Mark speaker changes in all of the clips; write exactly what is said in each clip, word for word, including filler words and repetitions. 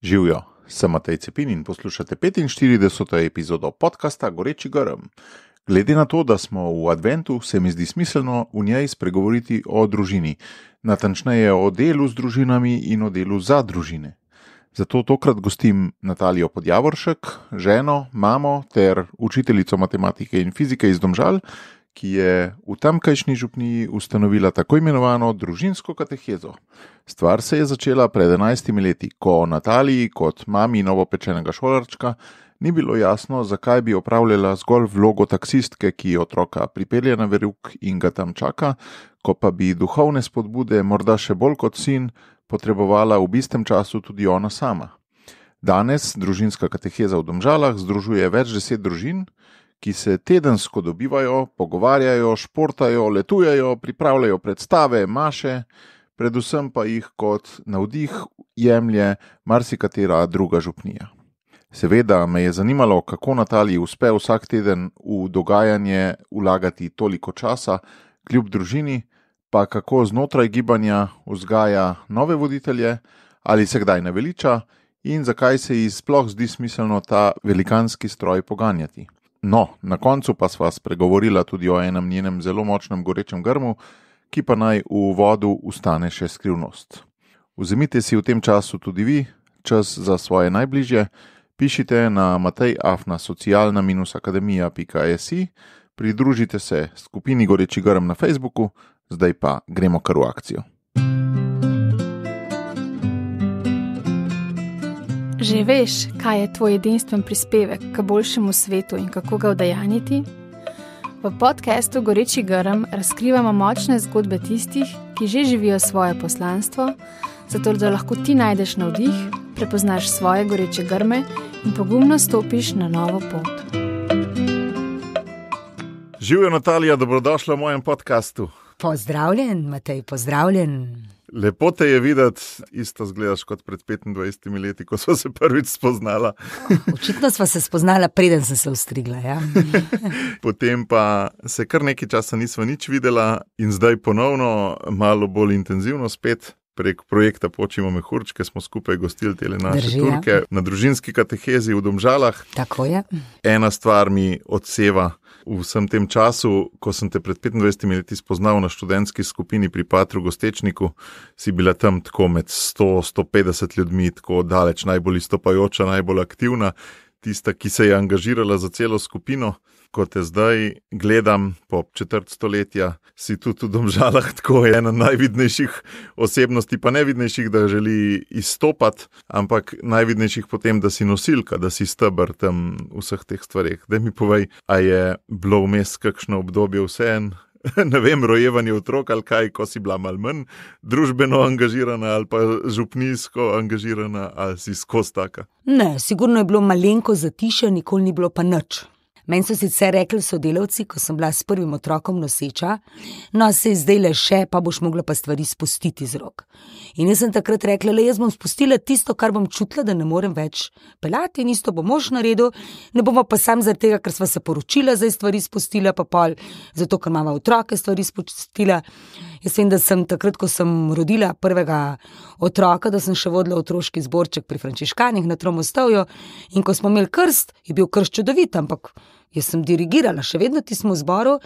Speaker 1: Živjo, sem Matej Cepin in poslušate petinštirideseto epizodo podcasta Goreči grm. Glede na to, da smo v adventu, se mi zdi smiselno v njej spregovoriti o družini, natančneje o delu z družinami in o delu za družine. Zato tokrat gostim Natalijo Podjavoršek, ženo, mamo ter učiteljico matematike in fizike iz Domžal, ki je v tamkajšnji župniji ustanovila tako imenovano družinsko katehezo. Stvar se je začela pred enajstimi leti, ko Nataliji kot mami novopečenega šolarčka ni bilo jasno, zakaj bi opravljala zgolj vlogo taksistke, ki otroka pripelje na verouk in ga tam čaka, ko pa bi duhovne spodbude morda še bolj kot sin potrebovala v istem času tudi ona sama. Danes družinska kateheza v Domžalah združuje več deset družin, ki se tedensko dobivajo, pogovarjajo, športajo, letujejo, pripravljajo predstave, maše, predvsem pa jih kot navdih jemlje marsikatera druga župnija. Seveda me je zanimalo, kako Nataliji uspe vsak teden v dogajanje vlagati toliko časa, kljub družini, pa kako znotraj gibanja vzgaja nove voditelje, ali se kdaj naveliča in zakaj se ji sploh zdi smiselno ta velikanski stroj poganjati. No, na koncu pa sva spregovorila tudi o enem njenem zelo močnem gorečem grmu, ki pa naj v vodu ustane še skrivnost. Vzemite si v tem času tudi vi čas za svoje najbližje, pišite na matej afna socialna akademija pika si, pridružite se skupini Goreči grm na Facebooku, zdaj pa gremo kar v akcijo.
Speaker 2: Že veš, kaj je tvoj edinstven prispevek k boljšemu svetu in kako ga udejanjiti? V podcastu Goreči grm razkrivamo močne zgodbe tistih, ki že živijo svoje poslanstvo, zato da lahko ti najdeš navdih, prepoznaš svoje goreče grme in pogumno stopiš na novo pot.
Speaker 1: Živjo, Natalija, dobrodošla v mojem podcastu.
Speaker 3: Pozdravljen, Matej, pozdravljen.
Speaker 1: Lepo te je videti, isto zgledaš kot pred petindvajsetimi leti, ko sva se prvič spoznala.
Speaker 3: Očitno sva se spoznala, preden sem se ostrigla, ja.
Speaker 1: Potem pa se kar nekaj časa nisva nič videla in zdaj ponovno, malo bolj intenzivno spet, prek projekta Počimo mehurčke smo skupaj gostili tele naše Drži, Turke ja. Na družinski katehezi v Domžalah.
Speaker 3: Tako je.
Speaker 1: Ena stvar mi odseva v vsem tem času, ko sem te pred petindvajsetimi leti spoznal na študentski skupini pri Patru Gostečniku, si bila tam tako med sto do sto petdeset ljudmi, tako daleč najbolj izstopajoča, najbolj aktivna, tista, ki se je angažirala za celo skupino. Ko te zdaj gledam po četrt stoletja, si tudi v Domžalah tako ena najvidnejših osebnosti, pa nevidnejših, da želi izstopati, ampak najvidnejših potem, da si nosilka, da si steber tam vseh teh stvareh. Daj mi povej, a je bilo vmes kakšno obdobje vseeno, ne vem, rojevanje otrok ali kaj, ko si bila malo manj družbeno angažirana ali pa župnijsko angažirana, ali si skozi taka?
Speaker 3: Ne, sigurno je bilo malenko zatišja, nikoli ni bilo pa nič. Meni so sicer rekli sodelavci, ko sem bila s prvim otrokom noseča, no, se je zdaj le še, pa boš mogla pa stvari spustiti z rok. In jaz sem takrat rekla, le jaz bom spustila tisto, kar bom čutila, da ne morem več pelati in isto bom mož naredil, ne bomo pa sam zaradi tega, ker sva se poročila, zdaj stvari spustila, pa pol, zato ker mama otroke stvari spustila. Jaz vem, da sem takrat, ko sem rodila prvega otroka, da sem še vodila otroški zborček pri Frančiškanih na Tromostovju in ko smo imeli krst, je bil krst čudovit, ampak jaz sem dirigirala, še vedno ti smo v zboru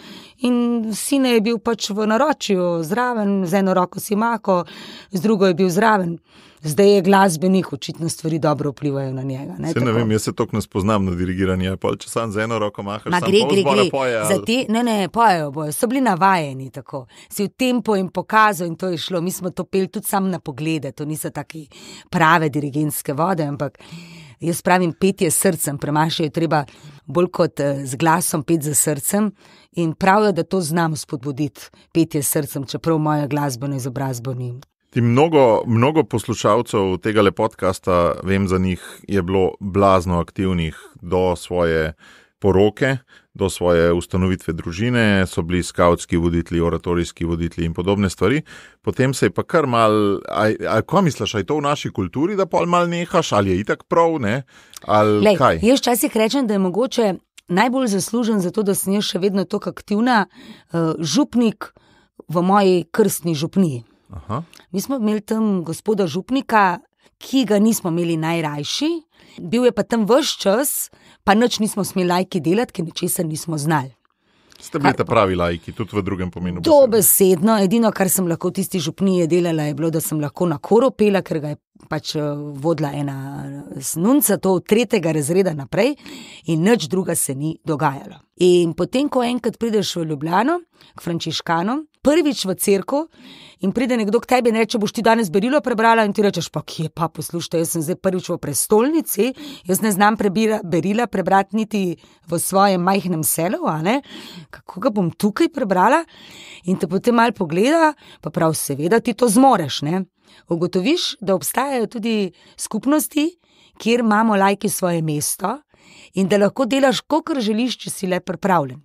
Speaker 3: in sine je bil pač v naročju zraven, z eno roko si mako, z drugo je bil zraven. Zdaj je glasbenik, očitno stvari dobro vplivajo na njega. Ne,
Speaker 1: se ne vem, jaz se toliko ne spoznam na dirigiranje, pol če sam z eno roko mahaš,
Speaker 3: Ma,
Speaker 1: sam
Speaker 3: gre,
Speaker 1: pol
Speaker 3: gre,
Speaker 1: zbora
Speaker 3: gre.
Speaker 1: poje.
Speaker 3: Za
Speaker 1: Ali...
Speaker 3: te, ne, ne, pojejo bojo, so bili navajeni tako. Si v tempo in pokazal in to je šlo. Mi smo to peli tudi sam na poglede, to niso taki prave dirigentske vode, ampak jaz pravim petje s srcem, premaše je treba bolj kot z glasom pet za srcem in pravijo, da to znam spodbuditi, petje s srcem, čeprav moja glasbeno izobrazbo ni.
Speaker 1: Ti mnogo, mnogo poslušalcev tega podcasta, vem za njih, je bilo blazno aktivnih do svoje poroke, do svoje ustanovitve družine, so bili skavtski voditelji, oratorijski voditelji in podobne stvari. Potem se je pa kar mal, kaj misliš, je to v naši kulturi, da pol mal nehaš, ali je itak prav, ne? Ali
Speaker 3: Lej,
Speaker 1: kaj?
Speaker 3: Jaz včasih rečem, da je mogoče najbolj zaslužen za to, da sem jaz še vedno tako aktivna, uh, župnik v moji krstni župniji.
Speaker 1: Aha.
Speaker 3: Mi smo imeli tam gospoda župnika, ki ga nismo imeli najrajši, bil je pa tam ves čas, pa nič nismo smeli lajki delati, ker ničesar nismo znali.
Speaker 1: Ste bili ta pravi lajki, tudi v drugem pomenu.
Speaker 3: Dobesedno, edino, kar sem lahko v tisti župniji delala, je bilo, da sem lahko na koro pela, ker ga je pač vodila ena snunca, to od tretjega razreda naprej in nič druga se ni dogajalo. In potem, ko enkrat prideš v Ljubljano, k frančiškanom, prvič v cerkev in pride nekdo k tebi in reče, boš ti danes berilo prebrala in ti rečeš, pa kje pa, poslušajte, jaz sem zdaj prvič v prestolnici, jaz ne znam prebira, berila prebrati niti v svojem majhnem selu, a ne? Kako ga bom tukaj prebrala? In te potem malo pogleda, pa prav seveda ti to zmoreš, ne? Ugotoviš, da obstajajo tudi skupnosti, kjer imamo lajki svoje mesto in da lahko delaš, kakor želiš, če si le pripravljen.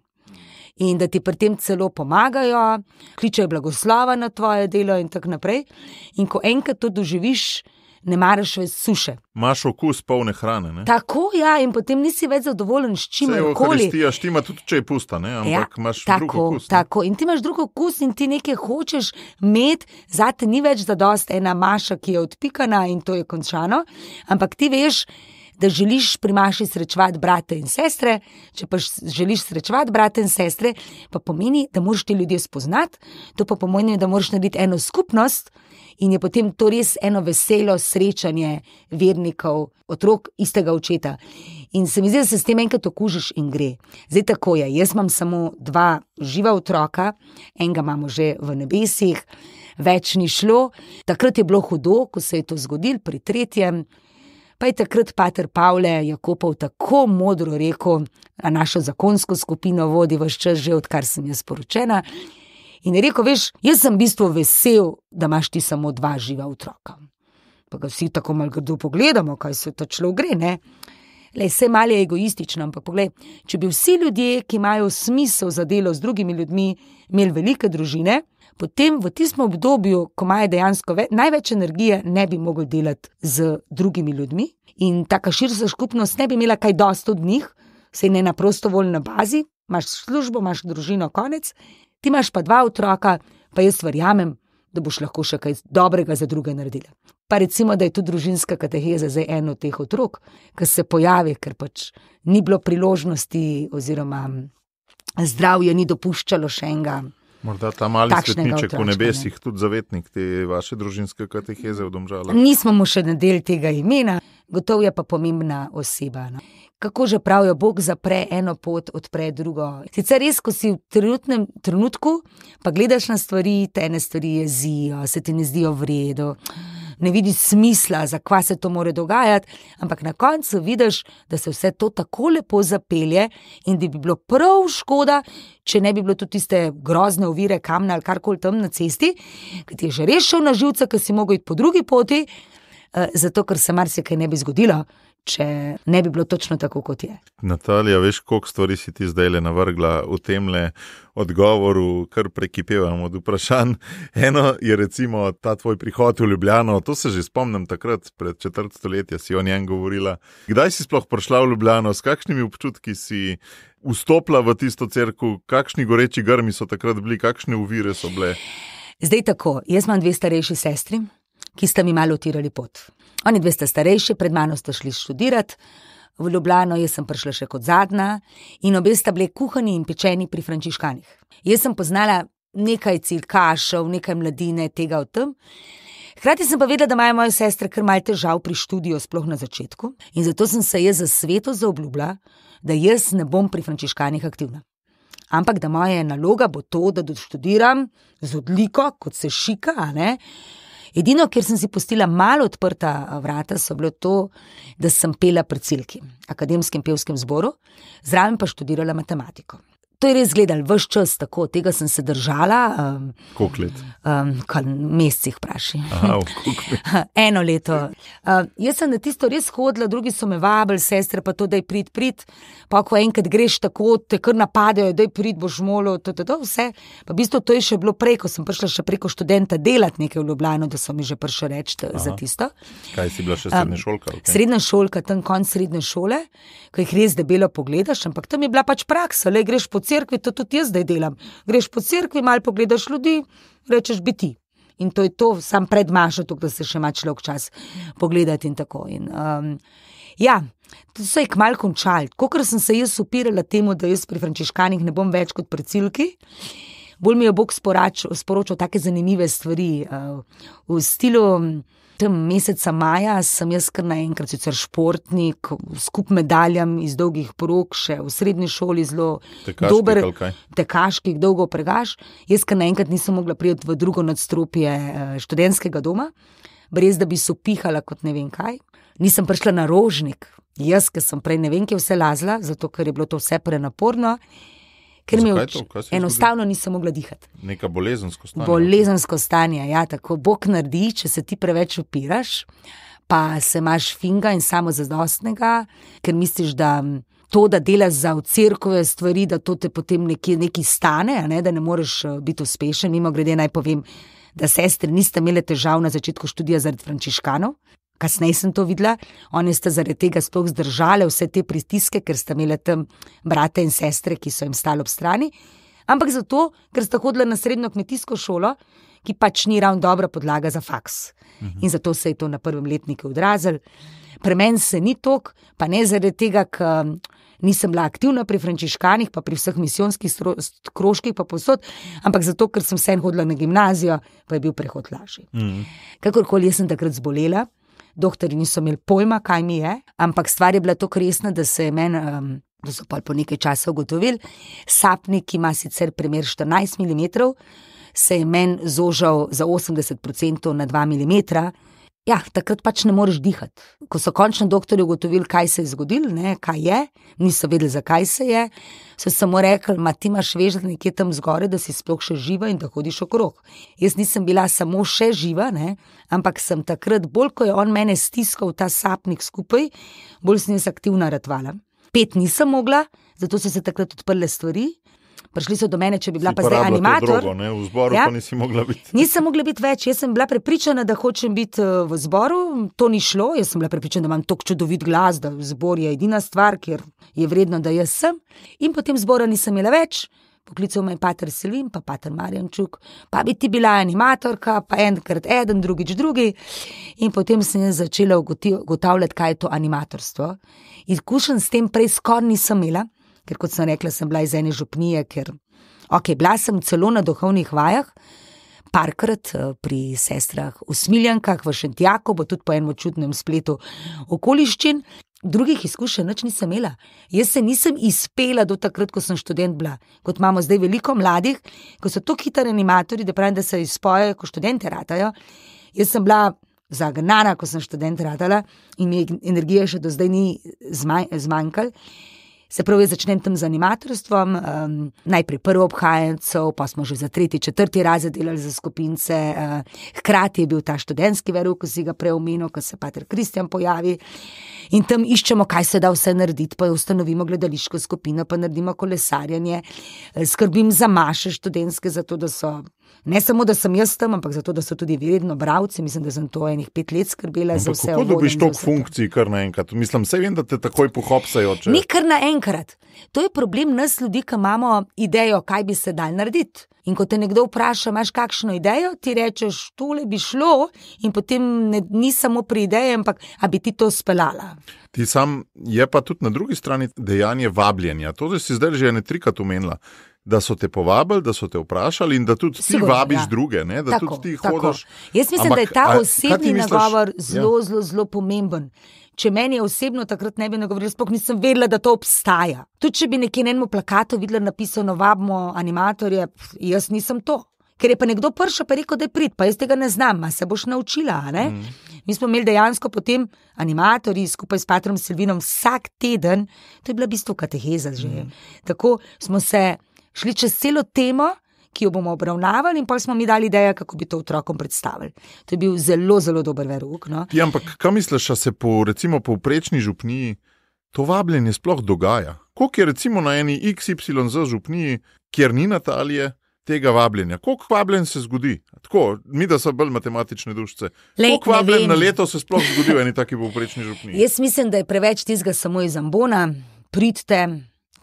Speaker 3: In da ti pri tem celo pomagajo, kličejo blagoslova na tvoje delo in tako naprej. In ko enkrat to doživiš, ne maraš več suše.
Speaker 1: Imaš okus polne hrane, ne?
Speaker 3: Tako, ja, in potem nisi več zadovoljen s čimerkoli.
Speaker 1: Vse Euharistija štima tudi, če je pusta, ne? Ampak ja, imaš
Speaker 3: tako,
Speaker 1: drug okus.
Speaker 3: Tako, in ti imaš drug okus in ti nekaj hočeš imeti, zate ni več zadost ena maša, ki je odpikana in to je končano, ampak ti veš, da želiš pri maši srečevati brate in sestre, če pa želiš srečevati brate in sestre, pa pomeni, da moraš te ljudje spoznati, to pa pomeni, da moraš narediti eno skupnost in je potem to res eno veselo srečanje vernikov, otrok istega očeta. In se mi zdi, da se s tem enkrat okužiš in gre. Zdaj tako je, jaz imam samo dva živa otroka, enega imamo že v nebesih, več ni šlo, takrat je bilo hudo, ko se je to zgodilo pri tretjem. Pa je takrat pater Pavle Jakopov tako modro rekel, a našo zakonsko skupino vodi vaš čas že, odkar sem jaz poročena. In je rekel, veš, jaz sem v bistvu vesel, da imaš ti samo dva živa otroka. Pa ga vsi tako malo grdo pogledamo, kaj se to človek gre, ne? Lej, vse malo je egoistično, ampak poglej, če bi vsi ljudje, ki imajo smisel za delo z drugimi ljudmi, imeli velike družine, potem v tistem obdobju, ko imajo dejansko ve- največ energije, ne bi mogli delati z drugimi ljudmi in taka širša skupnost ne bi imela kaj dosti od njih, saj ne na prostovoljni bazi, imaš službo, imaš družino, konec, ti imaš pa dva otroka, pa jaz verjamem, da boš lahko še kaj dobrega za druge naredila. Pa recimo, da je tudi družinska kateheza zdaj en od teh otrok, ki se pojavi, ker pač ni bilo priložnosti oziroma zdravje ni dopuščalo še enega.
Speaker 1: Morda ta mali svetniček v nebesih,
Speaker 3: ne?
Speaker 1: tudi zavetnik te vaše družinske kateheze v Domžalah.
Speaker 3: Nismo mu še nadeli tega imena, gotovo je pa pomembna oseba. No. Kako že pravijo, Bog zapre eno pot, odpre drugo. Sicer res, ko si v trenutnem trenutku, pa gledaš na stvari, te ene stvari jezijo, se ti ne zdijo v redu, ne vidiš smisla, za kva se to more dogajati, ampak na koncu vidiš, da se vse to tako lepo zapelje in da bi bilo prav škoda, če ne bi bilo tudi tiste grozne ovire, kamne ali karkoli tam na cesti, ki ti je že res šel na živce, ker si mogel iti po drugi poti, zato ker se marsikaj ne bi zgodilo, če ne bi bilo točno tako, kot je.
Speaker 1: Natalija, veš, koliko stvari si ti zdaj le navrgla v temle odgovoru, kar prekipevam od vprašanj. Eno je recimo ta tvoj prihod v Ljubljano, to se že spomnim takrat, pred četrt stoletja si o njem govorila. Kdaj si sploh prišla v Ljubljano, s kakšnimi občutki si vstopila v tisto cerkev, kakšni goreči grmi so takrat bili, kakšne ovire so bile?
Speaker 3: Zdaj tako, jaz imam dve starejši sestri, ki sta mi malo utirali pot. Oni dve sta starejši, pred mano sta šli študirati v Ljubljano, jaz sem prišla še kot zadnja in obe sta bile kuhani in pečeni pri frančiškanih. Jaz sem poznala nekaj cilkašev, nekaj mladine, tega o tem. Hkrati sem pa vedela, da imajo moje sestre kar malo težav pri študiju, sploh na začetku, in zato sem se jaz za sveto zaobljubila, da jaz ne bom pri frančiškanih aktivna. Ampak da moja naloga bo to, da doštudiram z odliko, kot se šika, a ne? Edino, kjer sem si pustila malo odprta vrata, so bilo to, da sem pela pri Cilki, akademskem pevskem zboru, zraven pa študirala matematiko. To je res gledal ves čas tako, tega sem se držala. Um,
Speaker 1: Koliko let?
Speaker 3: Um, kar mesecih vpraši.
Speaker 1: Aha, koliko let?
Speaker 3: Eno leto. Uh, jaz sem na tisto res hodila, drugi so me vabili, sestre pa to, daj prid, prid. Pa ko enkrat greš tako, te kar napadajo, daj prid, boš molil, to, to, to, vse. Pa v bistvu to je še bilo prej, ko sem prišla še preko študenta delati nekaj v Ljubljano, da so mi že prišli reči za tisto.
Speaker 1: Kaj si bila še srednja šolka?
Speaker 3: Um, okay. Srednja šolka, tam konc srednje šole, ko jih res debelo pogledaš, ampak tam je bila pač praksa, le greš po cerkvi, to tudi jaz zdaj delam. Greš po cerkvi, malo pogledaš ljudi, rečeš bi ti. In to je to, sam pred mašo, da se še ima človek čas pogledati in tako. In, um, ja, to se je kmalu končalo. Kakor sem se jaz upirala temu, da jaz pri frančiškanih ne bom več kot pri Cilki, bolj mi je Bog sporač, sporočal take zanimive stvari. Uh, v stilu tem meseca maja sem jaz kar naenkrat sicer športnik, skup medaljam iz dolgih prog, še v srednji šoli zelo
Speaker 1: tekaški,
Speaker 3: dober,
Speaker 1: kaj?
Speaker 3: tekaški, dolgo pregaš. Jaz kar naenkrat nisem mogla priti v drugo nadstropje študentskega doma, brez da bi se pihala kot ne vem kaj. Nisem prišla na Rožnik, jaz, ker sem prej ne vem, kje vse lazla, zato ker je bilo to vse prenaporno. Ker mi enostavno nisem mogla dihati.
Speaker 1: Neka bolezensko stanje.
Speaker 3: Bolezensko stanje, ja, tako Bog naredi, če se ti preveč upiraš, pa se imaš finga in samozadostnega, ker misliš, da to, da delaš za v cerkove stvari, da to te potem nekje, nekaj stane, a ne, da ne moreš biti uspešen. Mimo grede naj povem, da sestre niste imele težav na začetku študija zaradi frančiškanov. Kasneje sem to videla, oni sta zaradi tega sploh zdržale vse te pritiske, ker sta imele tam brate in sestre, ki so jim stali ob strani, ampak zato, ker sta hodila na srednjo kmetijsko šolo, ki pač ni ravno dobra podlaga za faks. Mhm. In zato se je to na prvem letniku odrazilo. Pri meni se ni tok, pa ne zaradi tega, ker nisem bila aktivna pri frančiškanih, pa pri vseh misijonskih krožkih, pa povsod, ampak zato, ker sem vseeno hodila na gimnazijo, pa je bil prehod lažji. Mhm. Kakorkoli, jaz sem takrat zbolela. Doktorji niso imeli pojma, kaj mi je, ampak stvar je bila tako resna, da se je meni, um, da so pa po nekaj časa ugotovili, sapnik, ki ima sicer premer štirinajst milimetrov, se je meni zožal za osemdeset procentov na dva milimetra. Ja, takrat pač ne moreš dihati. Ko so končno doktorji ugotovili, kaj se je zgodilo, ne, kaj je, niso vedeli, zakaj se je, so samo rekli, ma ti imaš vežati nekje tam zgore, da si sploh še živa in da hodiš okrog. Jaz nisem bila samo še živa, ne, ampak sem takrat, bolj ko je on mene stiskal ta sapnik skupaj, bolj sem jaz aktivna ratvala. Pet nisem mogla, zato so se takrat odprle stvari. Prišli so do mene, če bi bila
Speaker 1: si
Speaker 3: pa zdaj animator.
Speaker 1: Drogo, ne? V zboru ja? Pa nisi mogla biti.
Speaker 3: Nisem mogla biti več, jaz sem bila prepričana, da hočem biti v zboru, to ni šlo, jaz sem bila prepričana, da imam toliko čudovit glas, da zbor je edina stvar, kjer je vredno, da jaz sem. In potem zbora nisem imela več, poklical me je pater Silvin, pa pater Marjančuk, pa bi ti bila animatorka, pa enkrat eden, drugič drugi. In potem sem začela ugotavljati, kaj je to animatorstvo. Izkušenj s tem prej skoraj nisem imela, ker kot sem rekla, sem bila iz ene župnije, ker, ok, bila sem celo na duhovnih vajah, parkrat pri sestrah v Smiljankah, v Šentjaku, bo tudi po enem čudnem spletu okoliščin, drugih izkušenj nič nisem imela. Jaz se nisem izpela do takrat, ko sem študent bila, kot imamo zdaj veliko mladih, ko so to hitri animatorji, da pravim, da se izpojejo, ko študente ratajo. Jaz sem bila zagnana, ko sem študent ratala in mi energije še do zdaj ni zmanjkalo. Se pravi, začnem tam z animatorstvom, um, najprej prvo obhajencev, pa smo že za tretji, četrti razred delali za skupince, uh, hkrati je bil ta študentski verouk, ko si ga prej omenil, ko se pater Kristjan pojavi in tam iščemo, kaj se da vse narediti, pa ustanovimo gledališko skupino, pa naredimo kolesarjanje, skrbim za maše študentske, zato da so, ne samo da sem jaz tam, ampak zato da so tudi vedno bralci, mislim, da sem to enih pet let skrbela za vse.
Speaker 1: Kako dobiš toliko funkcij kar naenkrat? Mislim, saj vem, da te takoj pohopsajo. Če...
Speaker 3: Ni kar naenkrat. To je problem nas ljudi, ki imamo idejo, kaj bi se dal narediti. In ko te nekdo vpraša, imaš kakšno idejo, ti rečeš, tole bi šlo in potem ne, ni samo pri ideji, ampak a bi ti to speljala.
Speaker 1: Ti sam je pa tudi na drugi strani dejanje vabljenja. To, da si zdaj že ene trikrat omenila, da so te povabili, da so te vprašali in da tudi ti Sigurno, vabiš ja. druge, ne? Da tako, tudi ti hodaš.
Speaker 3: Jaz mislim, ampak, da je ta a, osebni nagovor zelo, ja. zelo, zelo pomemben. Če meni je osebno takrat ne bi nagovoril, sploh nisem vedela, da to obstaja. Tudi če bi nekje na enem plakatu videla napisano vabimo animatorje, jaz nisem to. Ker je pa nekdo pršel pa rekel, da je prid, pa jaz tega ne znam, a se boš naučila, ne? Mm. Mi smo imeli dejansko potem animatorji skupaj s patrom Silvinom vsak teden, to je bila v bistvu kateheza že. Mm. Tako smo se šli čez celo temo, ki jo bomo obravnavali in pa smo mi dali idejo, kako bi to otrokom predstavili. To je bil zelo, zelo dober verouk. No?
Speaker 1: Ja, ampak kaj misliš, da se po recimo povprečni župniji to vabljenje sploh dogaja? Koliko je recimo na eni iks ipsilon zet župniji, kjer ni Natalije, tega vabljenja? Koliko vabljen se zgodi? Tako, mi da so bolj matematične dušice. Koliko vabljen na leto se sploh zgodi v eni taki povprečni župniji?
Speaker 3: Jaz mislim, da je preveč tistega samo iz ambona, pridite,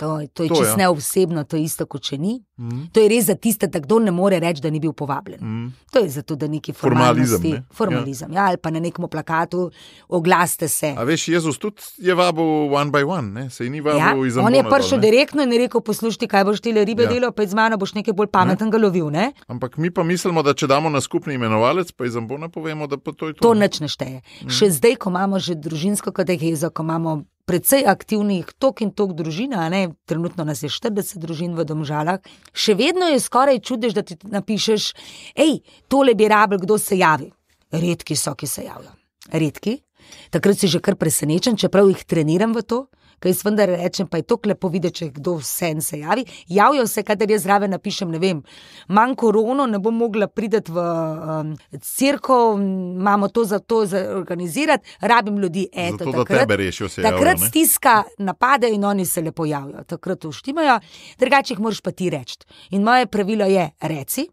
Speaker 3: To, to je
Speaker 1: To,
Speaker 3: čisto
Speaker 1: ja.
Speaker 3: neosebno, to je isto, kot če ni.
Speaker 1: Mm.
Speaker 3: To je res za tiste, da kdo ne more reči, da ni bil povabljen.
Speaker 1: Mm.
Speaker 3: To je zato, da neki
Speaker 1: Formalizem,
Speaker 3: formalnosti,
Speaker 1: ne?
Speaker 3: formalizem, ja. Ja, ali pa na nekem plakatu oglasite se.
Speaker 1: A veš, Jezus tudi je vabil one by one, ne? Se ni vabil
Speaker 3: Ja,
Speaker 1: iz
Speaker 3: on je
Speaker 1: ambona
Speaker 3: prišel
Speaker 1: dol, ne?
Speaker 3: direktno in je rekel, poslušaj, kaj boš tile ribe
Speaker 1: Ja.
Speaker 3: ja. delal, pa z mano boš nekaj bolj pametnega lovil, ne?
Speaker 1: Ampak mi pa mislimo, da če damo na skupni imenovalec, pa iz ambona povemo, da pa to je to.
Speaker 3: To
Speaker 1: ne?
Speaker 3: nič ne šteje. Mm. Še zdaj, ko imamo že družinsko katehezo, ko imamo precej aktivnih tok in tok družin, a ne, trenutno nas je štirideset družin v Domžalah, še vedno je skoraj čudež, da ti napišeš, ej, tole bi rabil, kdo se javi. Redki so, ki se javijo. Redki. Takrat si že kar presenečen, čeprav jih treniram v to, ker jaz vendar rečem, pa je to lepo videti, če kdo vse se javi. Javijo se, kadar jaz zraven napišem, ne vem, manj korono, ne bom mogla priti v um, cirko, imamo to za to za organizirati, rabim ljudi. Eto,
Speaker 1: Zato, da
Speaker 3: takrat,
Speaker 1: tebe rešijo, se
Speaker 3: takrat
Speaker 1: javijo, ne?
Speaker 3: stiska napade in oni se lepo javijo. Takrat uštimajo, drugače jih moraš pa ti reči. In moje pravilo je, reci,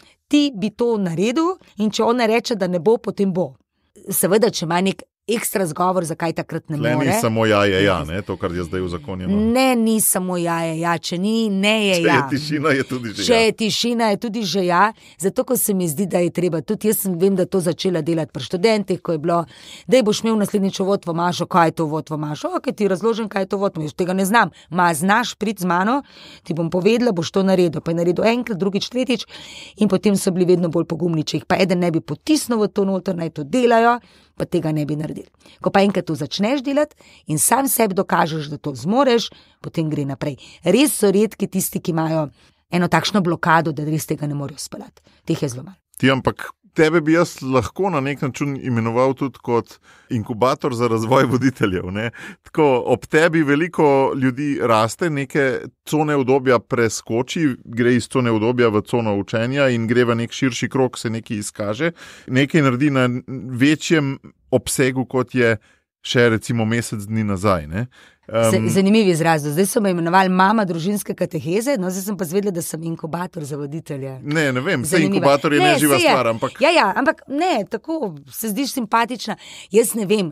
Speaker 3: ti bi to naredil in če on ne reče, da ne bo, potem bo. Seveda, če ima nek ekstra zgovor, zakaj takrat ne
Speaker 1: Tle
Speaker 3: more.
Speaker 1: ni samo ja je ja, ne? To, kar je zdaj uzakonjeno.
Speaker 3: Ne, ni samo ja, je ja, če ni, ne je
Speaker 1: Če
Speaker 3: ja.
Speaker 1: je tišina, je tudi že
Speaker 3: Če
Speaker 1: ja.
Speaker 3: je tišina, je tudi že ja, zato ko se mi zdi, da je treba, tudi jaz sem vem, da to začela delati pri študentih, ko je bilo, da boš imel naslednjič uvod v mašo, kaj je to uvod v mašo, ok, ti razložim, kaj je to uvod, jaz tega ne znam, ma znaš priti z mano, ti bom povedala, boš to naredil, pa je naredil enkrat, drugič, tretjič in potem so bili vedno bolj pogumni, če jih pa eden ne bi potisnil v to noter, naj to delajo, pa tega ne bi naredili. Ko pa enkrat to začneš delati in sam sebi dokažeš, da to zmoreš, potem gre naprej. Res so redki tisti, ki imajo eno takšno blokado, da res tega ne morejo speljati. Teh je zelo malo.
Speaker 1: Ti, ampak tebe bi jaz lahko na nek način imenoval tudi kot inkubator za razvoj voditeljev. Ne? Tako, ob tebi veliko ljudi raste, neke cone udobja preskoči, gre iz cone udobja v cono učenja in gre v nek širši krog, se nekaj izkaže, nekaj naredi na večjem obsegu, kot je še recimo mesec dni nazaj. Ne? Um,
Speaker 3: Zanimiv izraz. Zdaj so me imenovali mama družinske kateheze, no zdaj sem pa zvedela, da sem inkubator za voditelje.
Speaker 1: Ne, ne vem, vse
Speaker 3: Zanimiva.
Speaker 1: inkubator je
Speaker 3: Ne,
Speaker 1: neživa
Speaker 3: saj je.
Speaker 1: stvar, ampak
Speaker 3: Ja, ja, ampak ne, tako se zdiš simpatična. Jaz ne vem,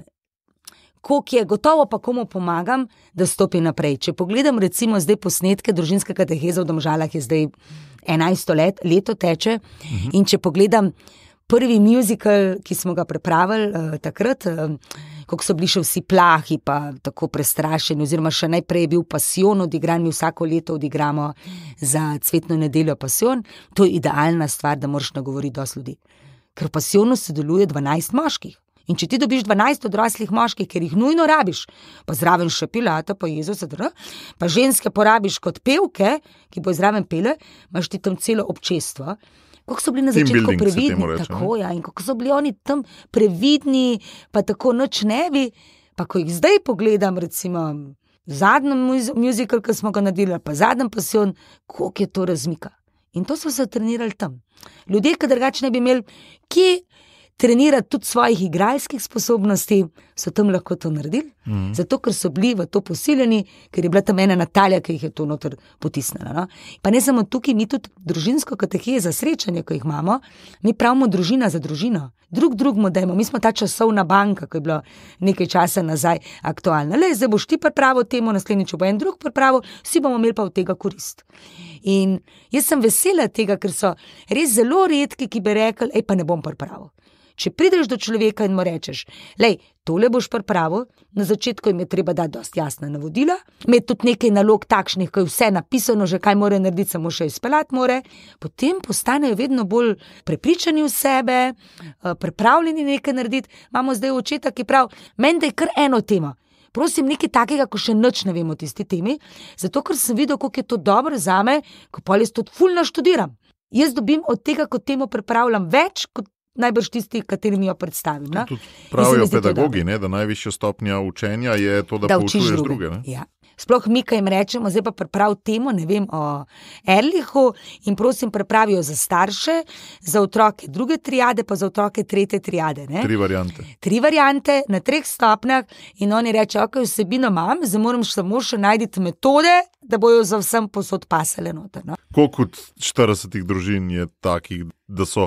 Speaker 3: koliko je, gotovo pa komu pomagam, da stopi naprej. Če pogledam recimo zdaj posnetke družinske kateheze v Domžalah, je zdaj enajsto let, leto teče, uh-huh. in če pogledam prvi musical, ki smo ga pripravili uh, takrat, uh, kako so bili še vsi plahi, pa tako prestrašeni, oziroma še najprej je bil Pasijon odigran, mi vsako leto odigramo za cvetno nedeljo Pasijon, to je idealna stvar, da moraš nagovoriti dosti ljudi. Ker v Pasijonu sodeluje dvanajst moških. In če ti dobiš dvanajst odraslih moških, ker jih nujno rabiš, pa zraven še Pilata, pa Jezusa, pa ženske porabiš kot pevke, ki bo zraven pele, imaš ti tam celo občestvo. Kako so bili na
Speaker 1: Team
Speaker 3: začetku
Speaker 1: building se
Speaker 3: previdni,
Speaker 1: temu reče,
Speaker 3: tako ja, in kako so bili oni tam previdni, pa tako nič ne bi, pa ko jih zdaj pogledam, recimo zadnji musical, ki smo ga naredili, pa zadnji Pasijon, koliko je to razmika. In to so se trenirali tam. Ljudje, ki drugače ne bi imeli, kje trenirati tudi svojih igralskih sposobnosti, so tam lahko to naredili, mm. zato ker so bili v to posiljeni, ker je bila tam ena Natalija, ki jih je to noter potisnila. No? Pa ne samo tukaj, mi tudi družinsko katehezo za srečanje, ko jih imamo, mi pravimo družina za družino. Drug drugmu dajmo, mi smo ta časovna banka, ki je bila nekaj časa nazaj aktualna. Le, zdaj boš ti pripravil temu, naslednjič bo en drug pripravil, vsi bomo imeli pa od tega korist. In jaz sem vesela tega, ker so res zelo redki, ki bi rekli, ej, pa ne bom pripravil. Če prideš do človeka in mu rečeš, lej, tole boš pripravil, na začetku jim je treba dati dosti jasna navodila, imeti tudi nekaj nalog takšnih, ko je vse napisano, že kaj mora narediti, samo še izpeljati more, potem postanejo vedno bolj prepričani v sebe, pripravljeni nekaj narediti. Imamo zdaj očeta, ki pravi, meni da je kar eno tema. Prosim, nekaj takega, ko še nič ne vem o tisti temi, zato ker sem videl, koliko je to dobro zame, ko pa jaz to ful naštudiram. Jaz dobim od tega, ko temo pripravljam več, kot najbrž tisti, katerim jo predstavim. Ne?
Speaker 1: Pravijo pedagogi, ne, da najvišja stopnja učenja je to, da, da poučuješ druge. druge ne?
Speaker 3: Ja. Sploh mi, kaj jim rečemo, zdaj pa priprav temo, ne vem, o Erlichu in prosim, pripravijo za starše, za otroke druge triade, pa za otroke tretje triade. Ne?
Speaker 1: Tri variante.
Speaker 3: Tri variante na treh stopnjah in oni reče, ok, vsebino imam, zdaj moram samo še najti metode, da bojo za vsem posod pasale noter. No?
Speaker 1: Koliko od štiridesetih družin je takih, da so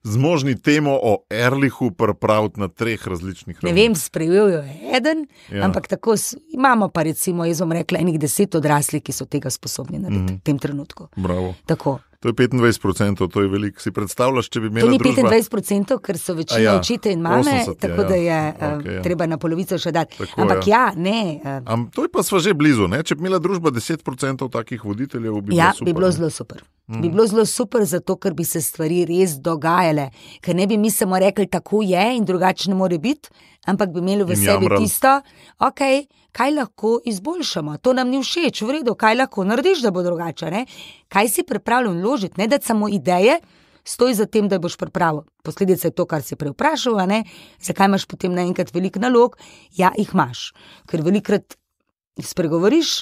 Speaker 1: zmožni temo o Erlichu pripraviti na treh različnih ravneh.
Speaker 3: Ne vem, sprejel jo je eden,
Speaker 1: Ja.
Speaker 3: ampak tako s- imamo pa recimo, jaz bom rekla, enih deset odraslih, ki so tega sposobni narediti
Speaker 1: Mhm.
Speaker 3: v tem trenutku.
Speaker 1: Bravo.
Speaker 3: Tako.
Speaker 1: To je petindvajset procentov, to je veliko. Si predstavljaš, če bi
Speaker 3: To
Speaker 1: imela
Speaker 3: ni
Speaker 1: družba...
Speaker 3: petindvajset procentov, ker so večina
Speaker 1: A ja,
Speaker 3: očete in mame,
Speaker 1: osemdeset je,
Speaker 3: tako
Speaker 1: ja.
Speaker 3: da je
Speaker 1: Okej,
Speaker 3: eh,
Speaker 1: ja.
Speaker 3: treba na polovico še dati.
Speaker 1: Tako,
Speaker 3: Ampak ja, ne. eh,
Speaker 1: Am, to je pa sva že blizu, ne? Če bi imela družba deset procentov takih voditeljev, bi
Speaker 3: Ja,
Speaker 1: bilo super.
Speaker 3: bi bilo
Speaker 1: ne?
Speaker 3: zelo super.
Speaker 1: Mhm.
Speaker 3: Bi bilo zelo super, zato ker bi se stvari res dogajale. Ker ne bi mi samo rekli, tako je in drugače ne more biti, ampak bi imeli v
Speaker 1: In
Speaker 3: sebi
Speaker 1: jamrali.
Speaker 3: tisto, okay, kaj lahko izboljšamo. To nam ni všeč, v redu, kaj lahko narediš, da bo drugače. Ne? Kaj si pripravljen vložiti, ne da samo ideje, stoj za tem, da boš pripravil. Posledica je to, kar si prej vprašal, a ne? Zakaj imaš potem naenkrat veliko nalog? Ja, jih imaš, ker velikrat spregovoriš.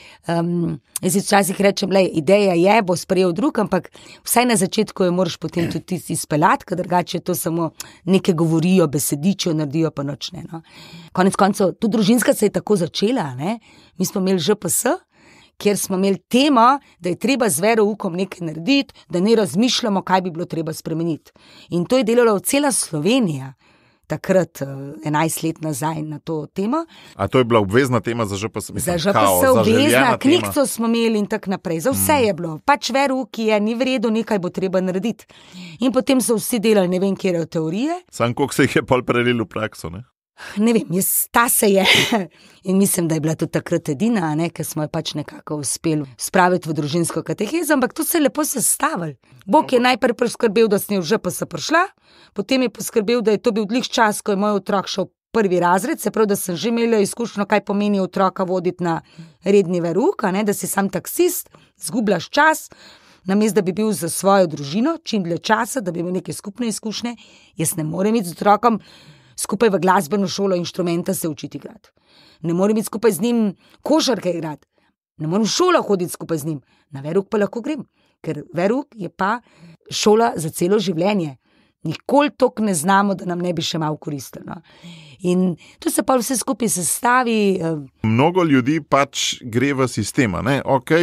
Speaker 3: Um, jaz si včasih rečem, da ideja je, bo sprejel drug, ampak vsaj na začetku jo moraš potem tudi tisti izpeljati, ker drugače to samo nekaj govorijo, besedičijo, naredijo pa noč ne. No. Konec koncev, tudi družinska se je tako začela. Ne? Mi smo imeli Ž P S, kjer smo imeli temo, da je treba z veroukom nekaj narediti, da ne razmišljamo, kaj bi bilo treba spremeniti. In to je delala cela Slovenija. Takrat, enajst let nazaj na to temo.
Speaker 1: A to je bila obvezna tema za Ž P S?
Speaker 3: Za
Speaker 1: Mislim,
Speaker 3: Ž P
Speaker 1: kao,
Speaker 3: S obvezna,
Speaker 1: zaželjena tema.
Speaker 3: knjigico smo imeli in tako naprej. Za vse
Speaker 1: Mm.
Speaker 3: je bilo. Pač verouk je, ni v redu, nekaj bo treba narediti. In potem so vsi delali ne vem, kje teorije.
Speaker 1: Sam koliko se jih je pol prelil v prakso, ne?
Speaker 3: Ne vem, jaz, ta se je. In mislim, da je bila tudi takrat edina, ne, ker smo jo pač nekako uspeli spraviti v družinsko katehezo, ampak to se je lepo sestavilo. Bog je najprej poskrbel, da sem jo že pa se prišla, potem je poskrbel, da je to bil odlič čas, ko je moj otrok šel v prvi razred, se pravi, da sem že imela izkušnjo, kaj pomeni otroka voditi na redni verouk, a ne, da si sam taksist, zgubljaš čas, namesto da bi bil za svojo družino čim dlje časa, da bi imel neke skupne izkušnje. Jaz ne morem iti z otrokom skupaj v glasbeno šolo inštrumenta se učiti igrati. Ne morem iti skupaj z njim košarke igrati. Ne morem v šolo hoditi skupaj z njim. Na verouk pa lahko grem, ker verouk je pa šola za celo življenje. Nikoli toliko ne znamo, da nam ne bi še malo koristilo. No. In to se pa vse skupaj sestavi. eh,
Speaker 1: Mnogo ljudi pač gre v sistema. Ne? Ok,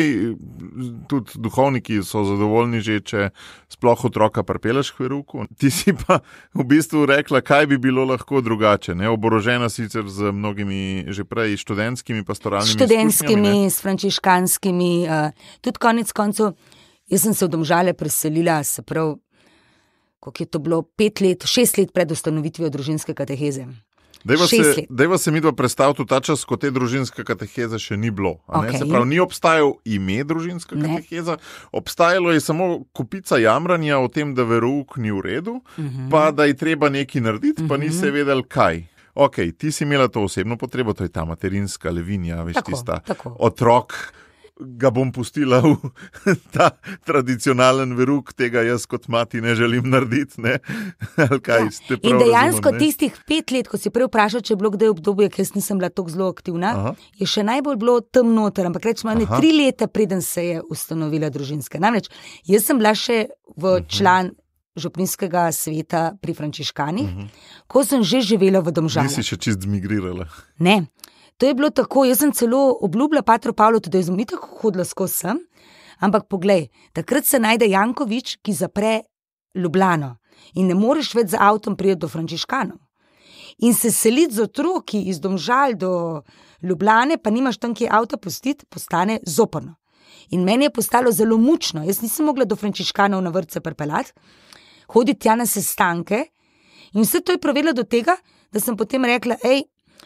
Speaker 1: tudi duhovniki so zadovoljni že, če sploh otroka pripeleš k verouku. Ti si pa v bistvu rekla, kaj bi bilo lahko drugače. Ne? Oborožena sicer z mnogimi že prej študentskimi pastoralnimi izkušnjami.
Speaker 3: študentskimi, s frančiškanskimi, uh, tudi konec koncev. Jaz sem se v Domžale preselila, se pravi, koliko je to bilo, pet let, šest let pred ustanovitvijo družinske kateheze.
Speaker 1: Dejva
Speaker 3: Šest
Speaker 1: se,
Speaker 3: let.
Speaker 1: dejva se midva predstaviti v ta čas, ko te družinske kateheze še ni bilo. a ne?
Speaker 3: Okej.
Speaker 1: Se pravi, ni obstajal ime družinska
Speaker 3: Ne.
Speaker 1: kateheza, obstajalo je samo kupica jamranja o tem, da verouk ni v redu,
Speaker 3: Mhm.
Speaker 1: pa da je treba nekaj narediti, pa
Speaker 3: Mhm.
Speaker 1: nisi vedel kaj. Ok, ti si imela to osebno potrebo, to je ta materinska levinja, veš,
Speaker 3: Tako,
Speaker 1: tista.
Speaker 3: tako.
Speaker 1: Otrok ga bom pustila v ta tradicionalen verouk, tega jaz kot mati ne želim narediti. Ne? Ali kaj,
Speaker 3: Ja.
Speaker 1: ste
Speaker 3: In
Speaker 1: prav
Speaker 3: dejansko
Speaker 1: razumem, ne?
Speaker 3: tistih pet let, ko si prej vprašal, če je bilo kdaj obdobje, ker jaz nisem bila tako zelo aktivna,
Speaker 1: Aha.
Speaker 3: je še najbolj bilo tam noter, ampak rečemo, ne
Speaker 1: Aha.
Speaker 3: tri leta, preden se je ustanovila družinska. Namreč, jaz sem bila še v
Speaker 1: Mhm.
Speaker 3: član župnijskega sveta pri frančiškanih,
Speaker 1: Mhm.
Speaker 3: ko sem že živela v Domžalah.
Speaker 1: Nisi še čist zmigrirala.
Speaker 3: Ne. To je bilo tako, jaz sem celo obljubila Patru Pavlu, da je zumitev hodila skozi sem, ampak poglej, takrat se najde Jankovič, ki zapre Ljubljano in ne moreš več z avtom priti do frančiškanov. In se seliti z otroki iz Domžal do Ljubljane, pa nimaš tam kje avta pustiti, postane zoprno. In meni je postalo zelo mučno, jaz nisem mogla do frančiškanov na vrtce pripeljati, hoditi tja na sestanke in vse to je privedlo do tega, da sem potem rekla, hej,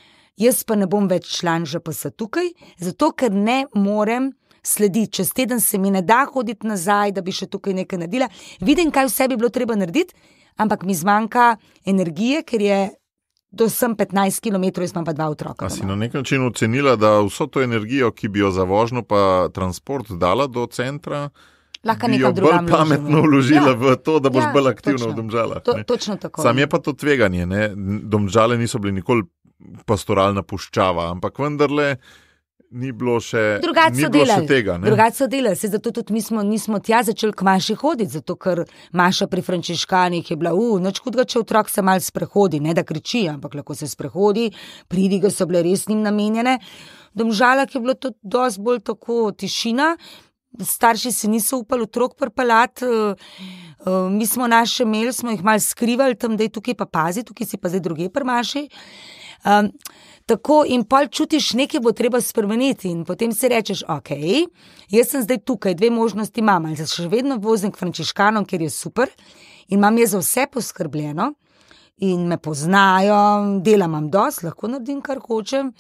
Speaker 3: jaz pa ne bom več član Ž P S tukaj, zato ker ne morem slediti. Čez teden se mi ne da hoditi nazaj, da bi še tukaj nekaj naredila. Vidim, kaj vse bi bilo treba narediti, ampak mi zmanjka energije, ker je do sem petnajst kilometrov, jaz imam pa dva otroka.
Speaker 1: A si
Speaker 3: doma.
Speaker 1: na nek način ocenila, da vso to energijo, ki bi jo za vožnjo pa transport dala do centra,
Speaker 3: Lahko
Speaker 1: bi
Speaker 3: nekam
Speaker 1: jo
Speaker 3: drugam
Speaker 1: bolj pametno
Speaker 3: vložimo.
Speaker 1: vložila
Speaker 3: Ja.
Speaker 1: v to, da boš
Speaker 3: Ja,
Speaker 1: bolj aktivna
Speaker 3: točno.
Speaker 1: v Domžalah.
Speaker 3: To,
Speaker 1: ne.
Speaker 3: točno tako.
Speaker 1: Sam je pa to tveganje. Ne? Domžale niso bili nikoli pastoralna puščava, ampak vendarle ni bilo še,
Speaker 3: Drugače
Speaker 1: ni
Speaker 3: so
Speaker 1: bilo še
Speaker 3: delali.
Speaker 1: tega. ne.
Speaker 3: Drugače so delali, se zato tudi mi smo, nismo tja začeli k Maši hoditi, zato ker Maša pri frančiškanih je bila, uh, nič hudega, če otrok se mal sprehodi, ne da kriči, ampak lahko se sprehodi, pridige so bile res njim namenjene. V Domžalah je bilo to dosti bolj tako tišina, starši si niso upali otrok pripeljati, mi smo naše imeli, smo jih malo skrivali, tam da je tukaj pa pazi, tukaj si pa zdaj druge prmaši. Um, tako in pol čutiš, nekaj bo treba spremeniti in potem si rečeš, ok, jaz sem zdaj tukaj, dve možnosti imam, ali se še vedno vozim k frančiškanom, ker je super in imam je za vse poskrbljeno in me poznajo, dela imam dosti, lahko naredim, kar hočem,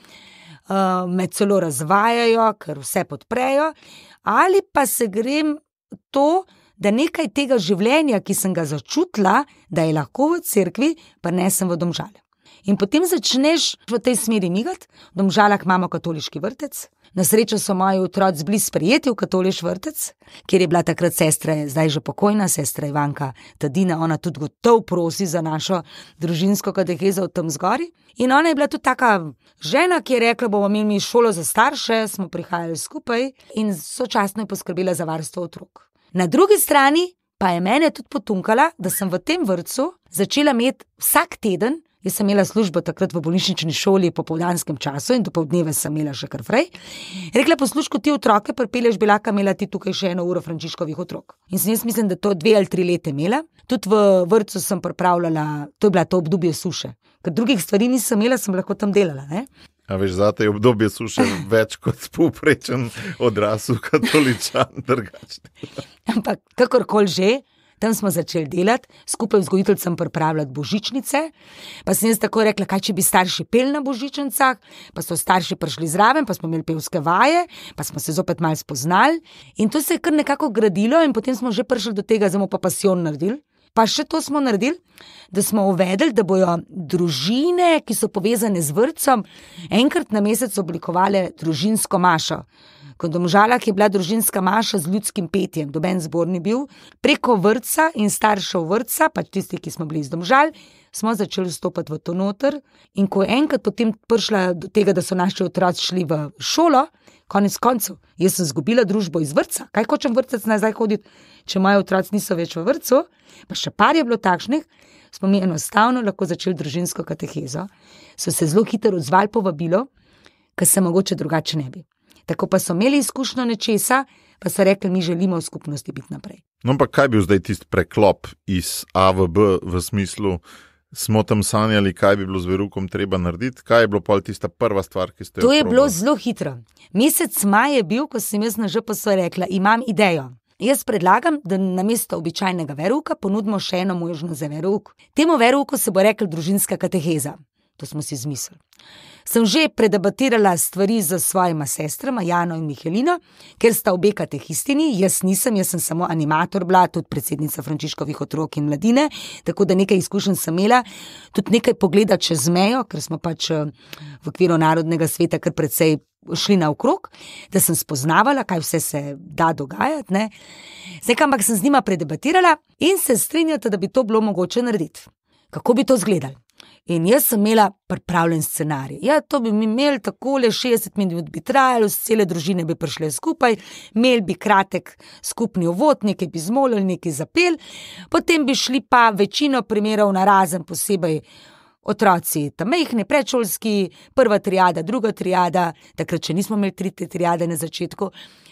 Speaker 3: uh, me celo razvajajo, ker vse podprejo, ali pa se grem to, da nekaj tega življenja, ki sem ga začutila, da je lahko v cerkvi, pa nesem v Domžale. In potem začneš v tej smeri migati. V Domžalah imamo katoliški vrtec. Na srečo so moji otroci bili sprejeti v katoliški vrtec, kjer je bila takrat sestra, zdaj že pokojna sestra Ivanka Tadina, ona tudi gotov prosi za našo družinsko katehezo v tam zgori. In ona je bila tudi taka žena, ki je rekla, bomo imeli šolo za starše, smo prihajali skupaj in sočasno je poskrbela za varstvo otrok. Na drugi strani pa je mene tudi potunkala, da sem v tem vrtcu začela imeti vsak teden. Jaz sem imela službo takrat v bolnišnični šoli po povdanskem času in dopoldneve sem imela še kar frej. Rekla, posluško, ti otroke pripelješ, bi lahko imela ti tukaj še eno uro Frančiškovih otrok. In sem jaz mislim, da to dve ali tri leta imela. Tudi v vrtcu sem pripravljala, to je bila to obdobje suše. Ker drugih stvari nisem imela, sem lahko tam delala, ne?
Speaker 1: A veš, zate je obdobje suše več kot povprečen odrasel katoličan drugačni.
Speaker 3: Ampak kakorkoli že, tam smo začeli delati, skupaj vzgojiteljcem pripravljati božičnice, pa sem jaz tako rekla, kaj če bi starši peli na božičnicah, pa so starši prišli zraven, pa smo imeli pevske vaje, pa smo se zopet malo spoznali in to se je kar nekako gradilo in potem smo že prišli do tega, zdaj smo pa pasijon naredili. Pa še to smo naredili, da smo uvedeli, da bojo družine, ki so povezane z vrtcem, enkrat na mesec oblikovale družinsko mašo. Ko v Domžalah je bila družinska maša z ljudskim petjem, doben zbor ni bil, preko vrtca in staršev vrtca, pač tisti, ki smo bili iz Domžal, smo začeli vstopati v to noter in ko je enkrat potem prišla do tega, da so naši otroci šli v šolo, konec koncev, jaz sem zgubila družbo iz vrtca, kaj hočem vrtec nazaj hoditi, če moji otroci niso več v vrtcu, pa še par je bilo takšnih, smo mi enostavno lahko začeli družinsko katehezo, so se zelo hitro odzvali povabilo, ker se mogoče drugače ne bi. Tako pa so imeli izkušnjo nečesa, pa so rekli, mi želimo v skupnosti biti naprej.
Speaker 1: No, pa kaj bil zdaj tisti preklop iz A v B v smislu, smo tam sanjali, kaj bi bilo z verukom treba narediti, kaj je bilo pol tista prva stvar, ki ste jo
Speaker 3: To je
Speaker 1: probali?
Speaker 3: bilo zelo hitro. Mesec maj je bil, ko sem jaz na Ž P S rekla, imam idejo. Jaz predlagam, da namesto običajnega verouka ponudimo še eno možnost za verouk. Temu verouku se bo rekla družinska kateheza. To smo si izmislili. Sem že predebatirala stvari z svojima sestrama, Jano in Mihelino, ker sta obe katehistini, jaz nisem, jaz sem samo animator bila, tudi predsednica Frančiškovih otrok in mladine, tako da nekaj izkušenj sem imela, tudi nekaj pogleda čez mejo, ker smo pač v okviru Narodnega sveta kar precej šli naokrog, da sem spoznavala, kaj vse se da dogajati, ne. Zdaj, ampak sem z njima predebatirala in se strinjata, da bi to bilo mogoče narediti. Kako bi to izgledalo? In jaz sem imela pripravljen scenarij. Ja, to bi mi imeli takole, šestdeset minut bi trajalo, cele družine bi prišle skupaj, imeli bi kratek skupni uvod, nekaj bi zmolili, nekaj zapeli, potem bi šli pa večino primerov narazen, posebej otroci, tam majhni, predšolski, prva triada, druga triada, takrat še nismo imeli tretje triade na začetku,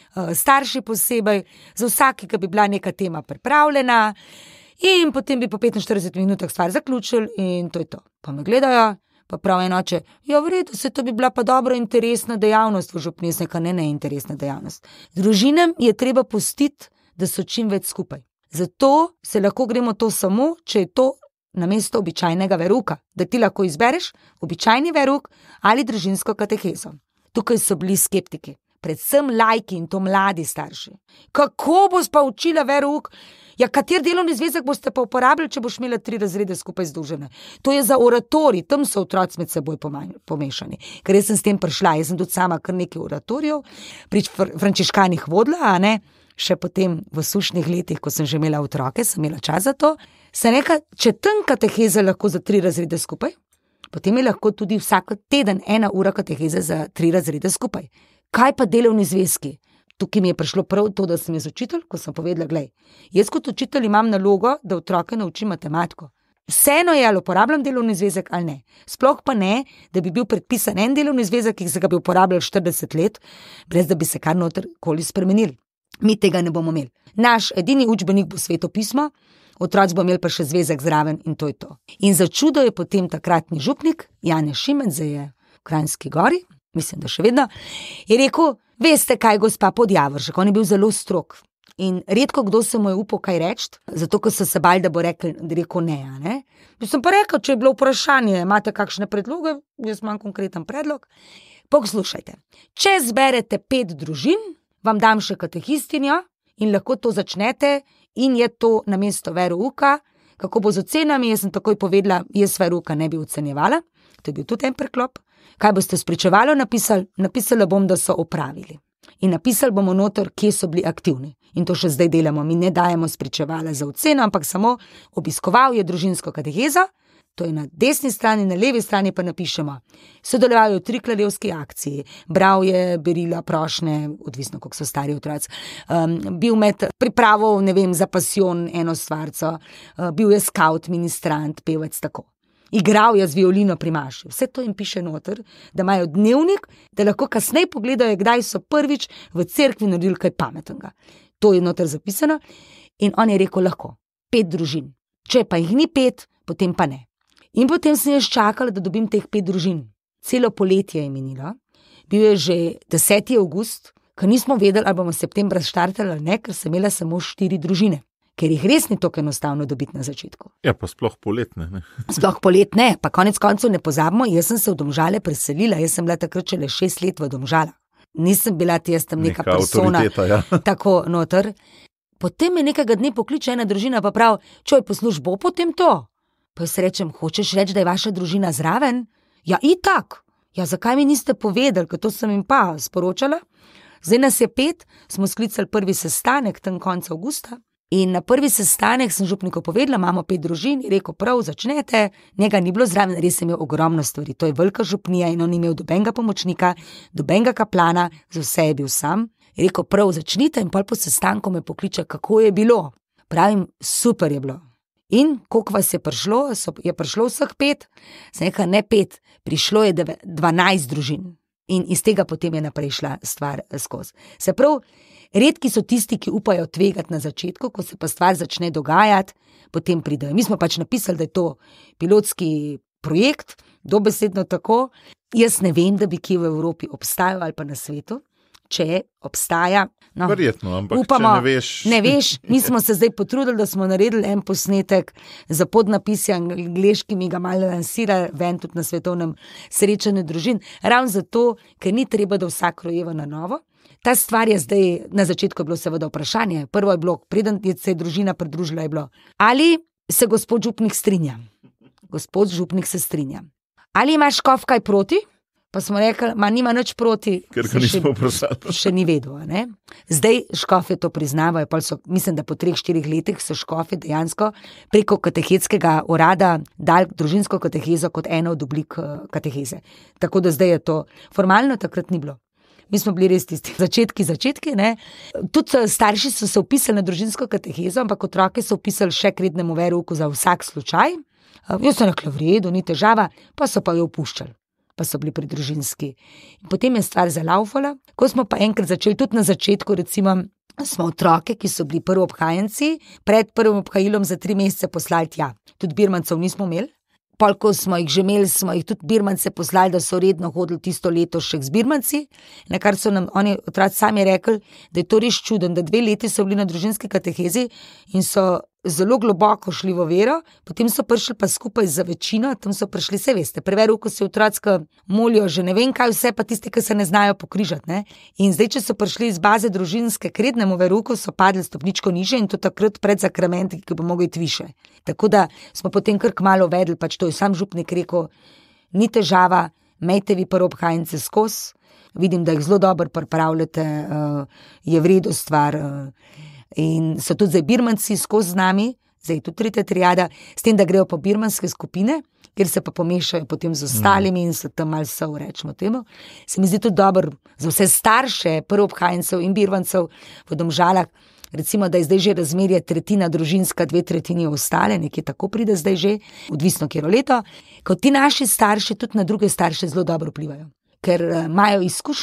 Speaker 3: starši posebej, za vsakega bi bila neka tema pripravljena, in potem bi po petinštiridesetih minutah stvar zaključili in to je to. Pa me gledajo, pa prav enoče, ja, v redu, se to bi bila pa dobra interesna dejavnost v župni, jaz neka ne, ne interesna dejavnost. Družinam je treba pustiti, da so čim več skupaj. Zato se lahko gremo to samo, če je to namesto običajnega verouka, da ti lahko izbereš običajni verouk ali družinsko katehezo. Tukaj so bili skeptiki, predvsem laiki in to mladi starši. Kako boš pa učila verouk? Ja, kater delovni zvezek boste pa uporabljali, če boš imela tri razrede skupaj združene? To je za oratorij, tam so otroci med seboj pomešani. Ker jaz sem s tem prišla, jaz sem tudi sama kar nekaj oratorijev, pri frančiškanih vodila, a ne, še potem v sušnih letih, ko sem že imela otroke, sem imela čas za to. Sem rekla, če tam kateheza lahko za tri razrede skupaj, potem je lahko tudi vsak teden ena ura kateheze za tri razrede skupaj. Kaj pa delovni zvezki? Tukaj mi je prišlo prav to, da sem jaz učitelj, ko sem povedala, glej, jaz kot učitelj imam nalogo, da otroke naučim matematiko. Vseeno je, ali uporabljam delovni zvezek ali ne. Sploh pa ne, da bi bil predpisan en delovni zvezek, ki se ga bi uporabljal štirideset let, brez da bi se kar noter koli spremenili. mi tega ne bomo imeli. Naš edini učbenik bo svetopismo, otroci bo imeli pa še zvezek zraven in to je to. In za čudo je potem takratni župnik, Janez Šimec, zdaj je v Kranjski Gori, mislim, da še vedno, je rekel, veste kaj, gospa Podjavoršek, on je bil zelo strog. In redko kdo se mu je upal kaj reči, zato ker so se bali, da bo rekel, da rekel ne, a ne. Bi sem pa rekel, če je bilo vprašanje, imate kakšne predloge, jaz imam konkreten predlog. Poslušajte, če zberete pet družin, vam dam še katehistinjo in lahko to začnete in je to namesto verouka. Kako bo z ocenami, jaz sem takoj povedala, jaz verouka ne bi ocenjevala, to je bil tudi en preklop. Kaj boste spričevalo napisali? Napisala bom, da so opravili. In napisali bomo noter, kje so bili aktivni. In to še zdaj delamo. Mi ne dajemo spričevala za oceno, ampak samo obiskoval je družinsko katehezo, to je na desni strani, na levi strani pa napišemo. Sodeloval je v trikralevski akciji, bral je berila, prošnje, odvisno, koliko so stari otroci, um, bil med pripravo, ne vem, za pasijon eno stvarco, uh, bil je skaut, ministrant, pevec, tako. Igral je z violino pri maši. Vse to jim piše noter, da imajo dnevnik, da lahko kasneje pogledajo, kdaj so prvič v cerkvi naredili kaj pametnega. To je noter zapisano in on je rekel lahko, pet družin. Če pa jih ni pet, potem pa ne. In potem sem jaz čakala, da dobim teh pet družin. Celo poletje je minilo, bil je že deseti avgust, ker nismo vedeli, ali bomo septembra štartali ali ne, ker sem imela samo štiri družine. Ker jih res ni tako enostavno dobiti na začetku.
Speaker 1: Ja, pa sploh poletne, ne?
Speaker 3: Sploh poletne, pa konec koncev ne pozabimo, jaz sem se v Domžale preselila, jaz sem bila takrat šele šest let v Domžalah. Nisem bila jaz tam neka, neka persona, ja. Tako noter. Potem me nekega dne pokliče ena družina, pa prav, čoj, posluš, bo potem to? Pa jaz rečem, hočeš reči, da je vaša družina zraven? Ja, itak. Ja, zakaj mi niste povedali, ker to sem jim pa sporočala. Zdaj nas je pet, smo sklicali prvi sestanek tam konca avgusta. In na prvi sestanek sem župniku povedala, imamo pet družin, in rekel, prav, začnete, njega ni bilo zraven, res je imel ogromno stvari, to je velika župnija in on ni imel dobenega pomočnika, dobenega kaplana, za vse je bil sam. Je rekel, prav, začnite in pol po sestanku me pokliče, kako je bilo. Pravim, super je bilo. In koliko vas je prišlo, so, je prišlo vseh pet, sem rekel, ne pet, prišlo je dvanajst družin. In iz tega potem je naprej šla stvar skozi. Se prav, redki so tisti, ki upajo tvegati na začetku, ko se pa stvar začne dogajati, potem pridejo. Mi smo pač napisali, da je to pilotski projekt, dobesedno tako. Jaz ne vem, da bi kje v Evropi obstajal ali pa na svetu, če obstaja. No,
Speaker 1: verjetno, ampak
Speaker 3: upamo,
Speaker 1: če ne veš.
Speaker 3: Ne veš, mi smo se zdaj potrudili, da smo naredili en posnetek za podnapisi angleški, mi ga malo lansirali ven tudi na svetovnem srečanju družin. Ravno zato, ker ni treba, da vsak rojeva na novo. Ta stvar je zdaj, na začetku je bilo seveda vprašanje, prvo je bilo, preden se je družina pridružila, je bilo, ali se gospod župnik strinja? Gospod župnik se strinja. Ali imaš škof kaj proti? Pa smo rekli, ma nima nič proti.
Speaker 1: Ker ga nismo vprašali.
Speaker 3: Še ni vedel, ne? Zdaj škofe to priznavajo, pa so, mislim, da po treh, štirih letih so škofe dejansko preko katehetskega urada dali družinsko katehezo kot eno od oblik kateheze. Tako da zdaj je to formalno, takrat ni bilo. Mi smo bili res tisti začetki, začetki, ne. Tudi starši so se upisali na družinsko katehezo, ampak otroke so upisali še k rednemu verouku za vsak slučaj. Jaz sem rekla, v redu, ni težava, pa so pa jo opuščali. Pa so bili pridružinski. In potem je stvar zalaufala. Ko smo pa enkrat začeli, tudi na začetku, recimo, smo otroke, ki so bili prvi obhajenci, pred prvim obhajilom za tri mesece poslali tja. Tudi birmancev nismo imeli. Pol, ko smo jih že imeli, smo jih tudi birmance poslali, da so redno hodili tisto leto še z birmanci. Na kar so nam oni otroci sami rekli, da je to res čuden, da dve leti so bili na družinski katehezi in so zelo globoko šli v vero, potem so prišli pa skupaj za večino, tam so prišli, se veste, pri verouku se otroci molijo že ne vem kaj vse, pa tiste, ki se ne znajo pokrižati, ne. In zdaj, če so prišli iz baze družinske k rednemu verouku, so padli stopničko niže in to takrat pred zakramenti, ki bo mogel iti više. Tako da smo potem kar kmalu vedeli, pač to je sam župnik rekel, ni težava, imejte vi prvo obhajence skozi, vidim, da jih zelo dobro pripravljate, uh, je v redu stvar, uh, in so tudi zdaj birmanci skozi z nami, zdaj tudi tretja triada, s tem, da grejo po birmanske skupine, kjer se pa pomešajo potem z ostalimi in so tam malo sov, rečemo temu. Se mi zdi tudi dobro za vse starše prvobhajencev in birmancev v Domžalah, recimo, da je zdaj že razmerje tretjina družinska, dve tretjini ostale, nekje tako pride zdaj že, odvisno kjero leto, kot ti naši starši tudi na druge starše zelo dobro vplivajo. Ker imajo izkušnjo,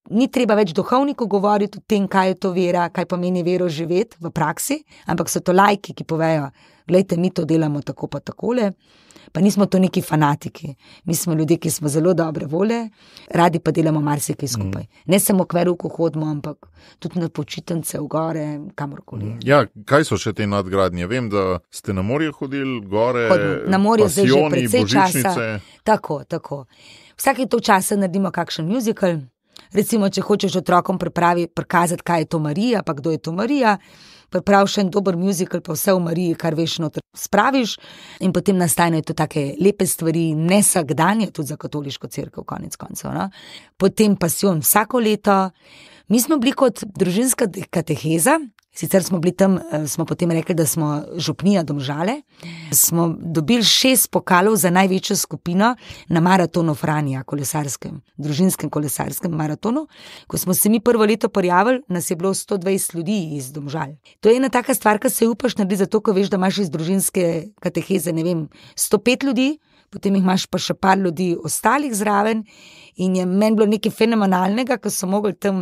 Speaker 3: ni treba več duhovniku govoriti o tem, kaj je to vera, kaj pomeni vero živeti v praksi, ampak so to laiki, ki povejo, glejte, mi to delamo tako pa takole, pa nismo to neki fanatiki. Mi smo ljudje, ki smo zelo dobre volje, radi pa delamo marsikaj skupaj. Mm. Ne samo k veruku hodimo, ampak tudi na počitnice, v gore, kamorkoli.
Speaker 1: Ja, kaj so še te nadgradnje? Vem, da ste na morje hodili, gore,
Speaker 3: Hodimo. Na morje zdaj že precej
Speaker 1: božičnice.
Speaker 3: Časa. Tako, tako. Vsake to časa naredimo kakšen musical. Recimo, če hočeš otrokom pripravi, prikazati, kaj je to Marija, pa kdo je to Marija, pripravi še en dober musical, pa vse v Mariji, kar veš noter spraviš, in potem nastanejo to take lepe stvari, ne vsakdanje, tudi za katoliško cerkev, konec koncev. No? Potem pasijon vsako leto. Mi smo bili kot družinska kateheza, sicer smo bili tam, smo potem rekli, da smo župnija Domžale, smo dobili šest pokalov za največjo skupino na maratonu Franja, kolesarskem, družinskem kolesarskem maratonu. Ko smo se mi prvo leto prijavili, nas je bilo sto dvajset ljudi iz Domžal. To je ena taka stvar, ki se upaš narediti, zato, ko veš, da imaš iz družinske kateheze, ne vem, sto pet ljudi, potem jih imaš pa še par ljudi ostalih zraven, in je meni bilo nekaj fenomenalnega, ko so mogli tam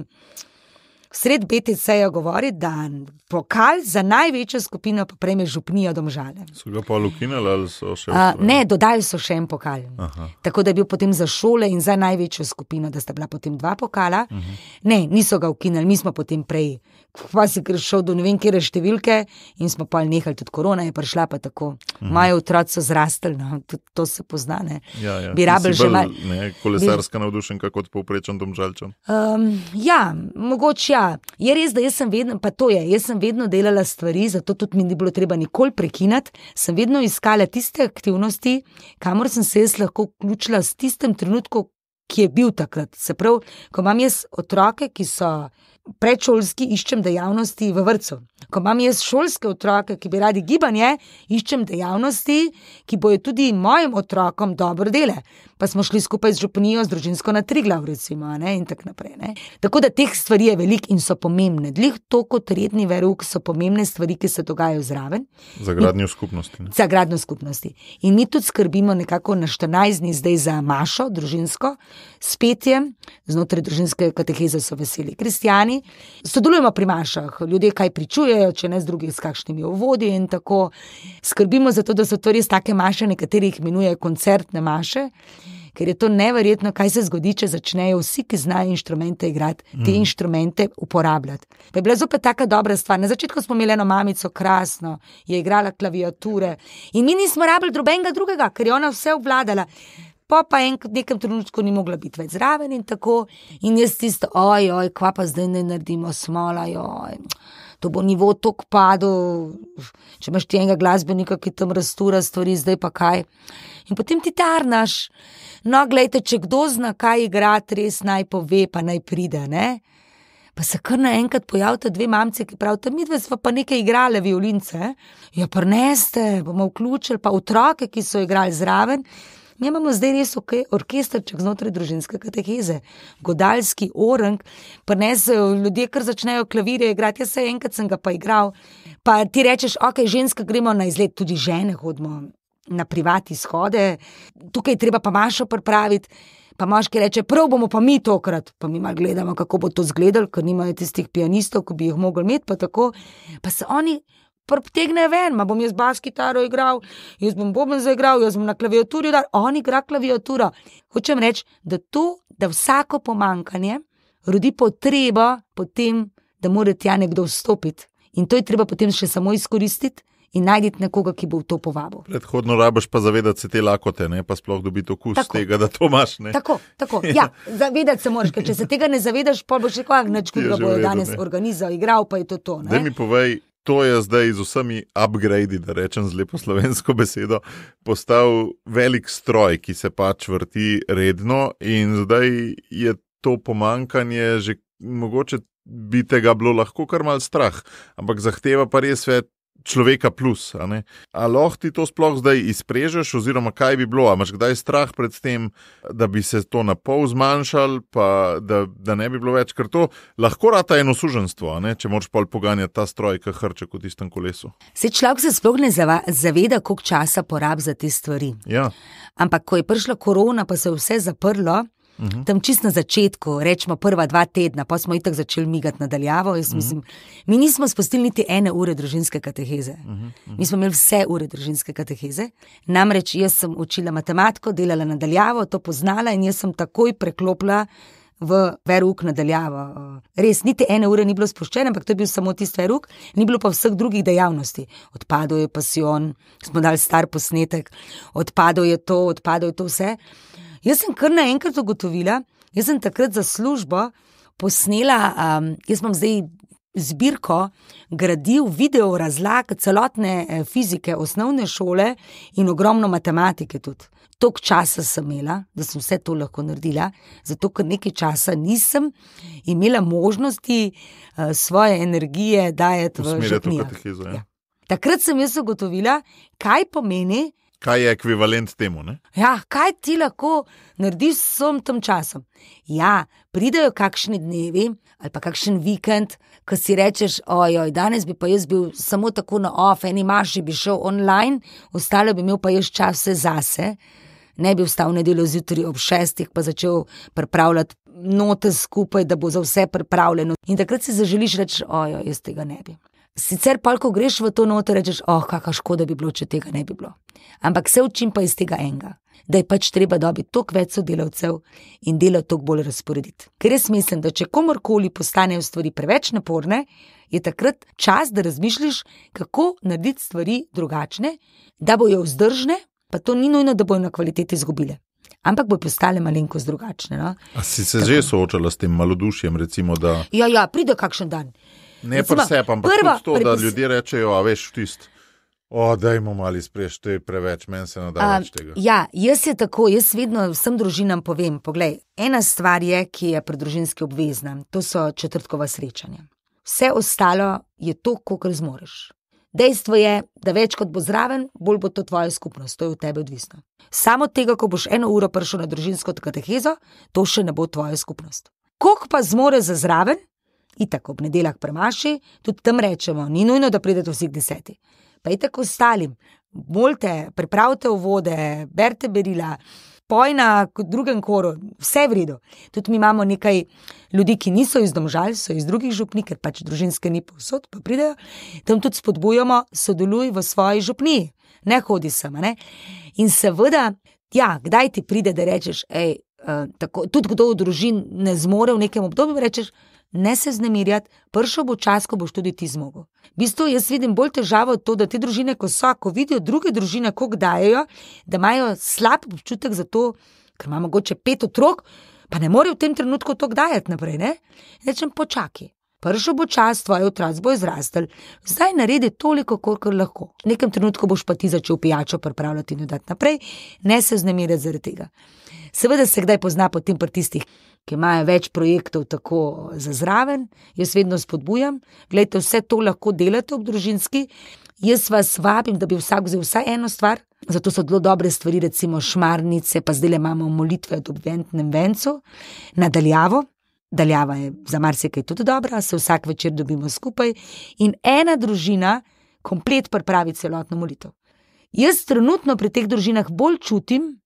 Speaker 3: sred B T C-ja govoriti, da pokal za največjo skupino pa prejme župnija Domžale.
Speaker 1: So ga pa ukinili ali so še?
Speaker 3: Uh, ne, dodali so še en pokal. Aha. Tako da je bil potem za šole in za največjo skupino, da sta bila potem dva pokala. Uh-huh. Ne, niso ga ukinili, mi smo potem prej, pa si šel do ne vem kjere številke in smo pa nehali, tudi korona je prišla, pa tako. Uh-huh. Moji otroci so zrastali, no, tudi to se pozna, ne.
Speaker 1: Ja, ja.
Speaker 3: Bi rabili že mal...
Speaker 1: ne, kolesarska bi... navdušenka kot povprečen Domžalčan.
Speaker 3: Um, ja, mogoče ja. Je res, da jaz sem vedno, pa to je, jaz sem vedno delala stvari, zato tudi mi ni bilo treba nikoli prekinati, sem vedno iskala tiste aktivnosti, kamor sem se jaz lahko vključila s tistem trenutku, ki je bil takrat. Se pravi, ko imam jaz otroke, ki so predšolski, iščem dejavnosti v vrtcu. Ko imam jaz šolske otroke, ki bi radi gibanje, iščem dejavnosti, ki bojo tudi mojim otrokom dobro dele. Pa smo šli skupaj z župnijo, z družinsko na Triglav, recimo, ne, in tak naprej. Ne. Tako da teh stvari je veliko in so pomembne. Dlih to kot redni verouk so pomembne stvari, ki se dogajajo zraven.
Speaker 1: Za gradnjo skupnosti. Ne?
Speaker 3: Za gradnjo skupnosti. In mi tudi skrbimo nekako na štirinajst dni zdaj za mašo, družinsko, s petjem, znotraj družinske kateheze so veseli kristjani. Sodelujemo pri mašah, ljudje kaj pričujejo, če ne z drugih s kakšnimi uvodi in tako. Skrbimo za to, da so to res take maše, nekateri jih imenuje koncertne maše, ker je to neverjetno, kaj se zgodi, če začnejo vsi, ki znajo inštrumente igrati, te mm. inštrumente uporabljati. Pa je bila zopet taka dobra stvar. Na začetku smo imeli eno mamico, krasno, je igrala klaviature in mi nismo rabili drubenega drugega, ker je ona vse obvladala. Pa pa en, nekem trenutku ni mogla biti več zraven in tako. In jaz tisto, oj, oj, kva pa zdaj ne naredimo, smola, oj, to bo nivo tok padel, če imaš ti enega glasbenika, ki tam rastura stvari, zdaj pa kaj. In potem ti tarnaš. No, glejte, če kdo zna kaj igrati, res naj pove, pa naj pride, ne? Pa se kar naenkrat pojavita dve mamci, ki pravita, midve sva pa nekaj igrale violince. Ja, prineste, bomo vključili pa otroke, ki so igrali zraven. Mi imamo zdaj res orkestrček znotraj družinske kateheze, godalski orang, prinesejo ljudje, kar začnejo klavirje igrati, jaz se enkrat sem ga pa igral, pa ti rečeš, ok, ženska, gremo na izlet, tudi žene hodimo na privati shode, tukaj treba pa mašo pripraviti, pa moški reče, prav bomo pa mi tokrat, pa mi malo gledamo, kako bo to zgledalo, ker nimajo tistih pianistov, ko bi jih mogli imeti, pa tako, pa se oni pritegne ven, ma bom jaz bas kitaro igral, jaz bom boben zaigral, jaz bom na klaviaturi dar, on igra klaviaturo. Hočem reči, da to, da vsako pomankanje rodi potrebo potem, da mora tja nekdo vstopiti. In to je treba potem še samo izkoristiti in najditi nekoga, ki bo v to povabil.
Speaker 1: Predhodno rabiš pa zavedati se te lakote, ne? Pa sploh dobiti okus tako. Tega, da to imaš. Ne?
Speaker 3: Tako, tako. Ja, zavedati se moraš, ker če se tega ne zavedaš, pa boš rekel, nič kot ga bojo danes organizal, igral, pa je to to. Ne?
Speaker 1: Daj mi povej, to je zdaj z vsemi upgradi, da rečem z lepo slovensko besedo, postal velik stroj, ki se pač vrti redno in zdaj je to pomankanje že mogoče bi tega bilo lahko kar mal strah, ampak zahteva pa res več človeka plus, a ne? A lahko ti to sploh zdaj izprežeš, oziroma kaj bi bilo? A imaš kdaj strah pred tem, da bi se to na pol zmanjšal, pa da, da ne bi bilo več, ker to lahko rata eno suženstvo, a ne? Če moraš pol poganjati ta stroj, ki hrče v tistem kolesu.
Speaker 3: Se človek se sploh ne zaveda, koliko časa porab za te stvari.
Speaker 1: Ja.
Speaker 3: Ampak ko je prišla korona, pa se je vse zaprlo, Uh-huh. Tam čist na začetku, rečemo prva dva tedna, pa smo itak začeli migati nadaljavo. Jaz uh-huh. mislim, mi nismo spustili niti ene ure družinske kateheze. Uh-huh. Uh-huh. Mi smo imeli vse ure družinske kateheze. Namreč jaz sem učila matematiko, delala nadaljavo, to poznala in jaz sem takoj preklopila v verouk nadaljavo. Res, niti ene ure ni bilo spuščene, ampak to je bil samo tisti verouk, ni bilo pa vseh drugih dejavnosti. Odpadel je pasijon, smo dali star posnetek, odpadel je to, odpadel je to vse. Jaz sem kar naenkrat ugotovila, jaz sem takrat za službo posnela, um, jaz imam zdaj zbirko gradiv, video razlag celotne eh, fizike, osnovne šole in ogromno matematike tudi. Toliko časa sem imela, da sem vse to lahko naredila, zato ker nekaj časa nisem imela možnosti uh, svoje energije dajati v župnijah. Ja. Takrat sem jaz ugotovila, kaj pomeni,
Speaker 1: kaj je ekvivalent temu, ne?
Speaker 3: Ja, kaj ti lahko narediš s vsem tem časom? Ja, pridejo kakšni dnevi ali pa kakšen vikend, ko si rečeš, ojoj, danes bi pa jaz bil samo tako na off, eni maši bi šel online, ostalo bi imel pa jaz čas vse zase, ne bi vstal v nedeljo zjutraj ob šestih pa začel pripravljati note skupaj, da bo za vse pripravljeno. In takrat si zaželiš reči, ojoj, jaz tega ne bi. Sicer pa, ko greš v to noto, rečeš, oh, kakšna škoda bi bilo, če tega ne bi bilo. Ampak se učim pa iz tega enega, da je pač treba dobiti toliko več sodelavcev in delo toliko bolj razporediti. Ker jaz mislim, da če komorkoli postanejo stvari preveč naporne, je takrat čas, da razmišljaš, kako narediti stvari drugačne, da bojo vzdržne, pa to ni nujno, da bojo na kvaliteti izgubile. Ampak bojo postale malenkost drugačne. No?
Speaker 1: A si se Tako. že soočala s tem malodušjem, recimo, da...
Speaker 3: Ja, ja, pride kakšen dan.
Speaker 1: Ne presep, ampak prva, tudi to, da pripis... ljudje rečejo, a veš, tist, o, dajmo mali spreš, to je preveč, meni se nada več tega.
Speaker 3: Ja, jaz je tako, jaz vedno vsem družinam povem, poglej, ena stvar je, ki je pri družinski obvezna, to so četrtkova srečanja. Vse ostalo je to, kolikor zmoreš. Dejstvo je, da več kot bo zraven, bolj bo to tvoja skupnost, to je od tebe odvisno. Samo tega, ko boš eno uro prišel na družinsko katehezo, to še ne bo tvoja skupnost. Koliko pa zmore za zraven, itak ob nedeljah premaši, tudi tam rečemo, ni nujno, da pridete vsi k deseti. Pa itak ostalim, molite, pripravite uvode, berte berila, poj na drugem koru, vse v redu. Tudi mi imamo nekaj ljudi, ki niso iz Domžal, so iz drugih župnij, ker pač družinske ni povsod, pa pridejo, tam tudi spodbujamo, sodeluj v svoji župniji, ne hodi sama, ne. In seveda, ja, kdaj ti pride, da rečeš, ej, uh, tako, tudi kdo v družin ne zmore v nekem obdobju, rečeš, ne se znemirjati, prišel bo čas, ko boš tudi ti zmogel. V bistvu jaz vidim bolj težavo to, da te družine, ko so, ko vidijo druge družine, koliko dajejo, da imajo slab občutek za to, ker ima mogoče pet otrok, pa ne morejo v tem trenutku to dajati naprej, ne? Rečem, počakaj. Prišel bo čas, tvoj otroci bo izrastel, zdaj naredi toliko, kolikor lahko. V nekem trenutku boš pa ti začel pijačo pripravljati in dati naprej, ne se vznemirjati zaradi tega. Seveda se kdaj pozna potem pri tistih, ki imajo več projektov tako za zraven, jaz vedno spodbujam, glejte, vse to lahko delate ob družinski, jaz vas vabim, da bi vsak vzel vsaj eno stvar, zato so zelo dobre stvari, recimo šmarnice, pa zdaj imamo molitve od obventnem vencu, nadaljavo, daljava je za marsikaj tudi dobra, se vsak večer dobimo skupaj in ena družina komplet pripravi celotno molitev. Jaz trenutno pri teh družinah bolj čutim,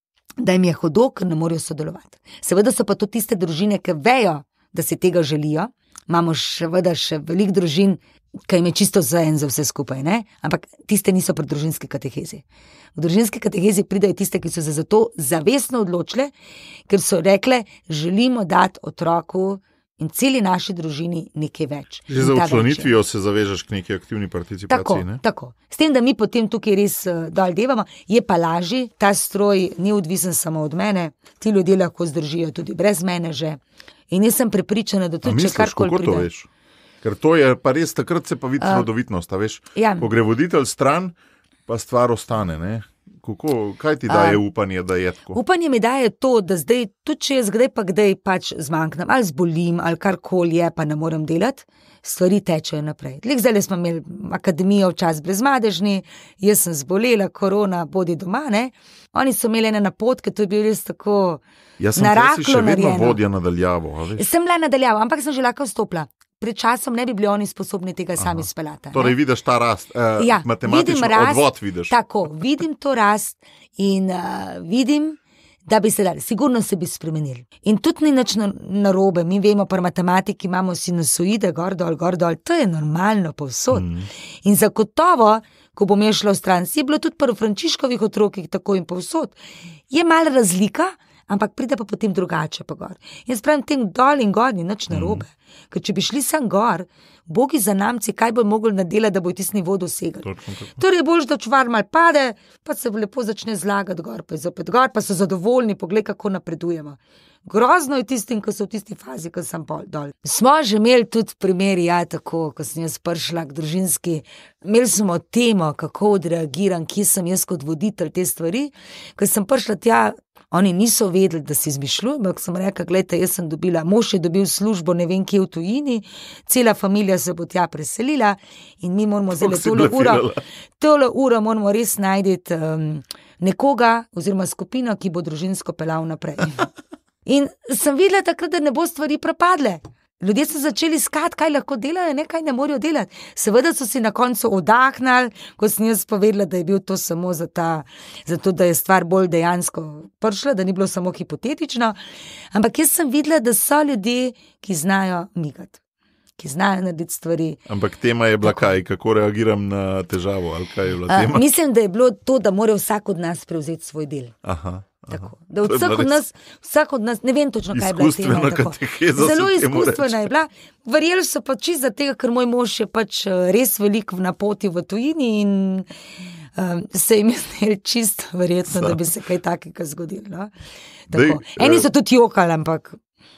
Speaker 3: da jim je hudo, ker ne morejo sodelovati. Seveda so pa to tiste družine, ki vejo, da si tega želijo. Imamo seveda še veliko družin, ki jim je čisto vseeno za vse skupaj, ne? Ampak tiste niso pri družinski katehezi. V družinski katehezi pridejo tiste, ki so se za to zavestno odločile, ker so rekle, želimo dati otroku in celi naši družini nekaj več.
Speaker 1: Že za odklonitvijo se zavežeš k neki aktivni participaciji,
Speaker 3: tako,
Speaker 1: ne?
Speaker 3: Tako, s tem, da mi potem tukaj res uh, dol devamo, je pa lažji, ta stroj ni odvisen samo od mene, ti ljudje lahko zdržijo tudi brez mene že. In jaz sem prepričana, da tudi če karkoli pride.
Speaker 1: To veš? Ker to je pa res, takrat se pa vidi uh, rodovitnost, veš? Ja. Ko gre voditelj stran, pa stvar ostane, ne? Kako, kaj ti daje uh, upanje, da je tako?
Speaker 3: Upanje mi daje to, da zdaj, tudi če jaz kdaj pa kdaj pač zmanjknem, ali zbolim, ali karkoli je, pa ne morem delati, stvari tečejo naprej. Lik zdaj smo imeli akademijo včas brezmadežni, jaz sem zbolela, korona, bodi doma, ne? Oni so imeli ene napotke, to je bil res tako naraklo narejeno.
Speaker 1: Jaz sem še vedno vodja nadaljavo, a veš?
Speaker 3: Sem bila nadaljavo, ampak sem že lahko vstopila. Pred časom ne bi bili oni sposobni tega Aha. sami speljati.
Speaker 1: Torej vidiš ta rast, eh, ja, matematično rast, odvod vidiš.
Speaker 3: Tako, vidim to rast in uh, vidim, da bi se dali, sigurno se bi spremenili. In tudi ni nič narobe, mi vemo, pri matematiki imamo sinusoide, gor dol, gor dol, to je normalno povsod. Mm. In zagotovo, ko bom jaz šla v stran, si je bilo tudi pri Frančiškovih otrokih tako in povsod, je malo razlika, ampak pride pa potem drugače pa gor. Jaz pravim, tem dol in gor ni nič narobe. Mm. Ker če bi šli sam gor, bogi za namci, kaj bo mogli nadelati, da bo tisti nivo dosegali. Torej je boljš, da čuvar mal pade, pa se lepo začne zlagati gor, pa je zopet gor, pa so zadovoljni, poglej, kako napredujemo. Grozno je tistim, ko so v tisti fazi, ko sem pol dol. Smo že imeli tudi primeri, ja, tako, ko sem jaz prišla k družinski, imeli smo temo, kako odreagiram, kje sem jaz kot voditelj te stvari, ko sem prišla tja, oni niso vedeli, da si izmišljujem, ampak sem rekla, gledajte, jaz sem dobila, mož je dobil službo, ne vem, kje v tujini, cela familija se bo tja preselila in mi moramo zelo tole uro, tole uro moramo res najti um, nekoga oziroma skupino, ki bo družinsko pelal naprej. In sem videla takrat, da ne bo stvari propadle. Ljudje so začeli iskati, kaj lahko delajo, ne kaj ne morajo delati. Seveda so si na koncu odahnali, ko sem jaz povedala, da je bil to samo za, ta, za to, da je stvar bolj dejansko prišla, da ni bilo samo hipotetično. Ampak jaz sem videla, da so ljudje, ki znajo migati, ki znajo narediti stvari.
Speaker 1: Ampak tema je bila kaj, kako reagiram na težavo, ali kaj je bila tema?
Speaker 3: A, mislim, da je bilo to, da mora vsak od nas prevzeti svoj del.
Speaker 1: Aha.
Speaker 3: Tako, da od vsak od nas, vsak od nas, ne vem točno, kaj je bila tema. Zelo izkustvena je bila. Verjeli so pa čisto za tega, ker moj mož je pač res velik na poti v tujini in um, se jim je zdelo čisto verjetno, Sa. da bi se kaj takega zgodilo. No? Dej, Eni so tudi jokali, ampak...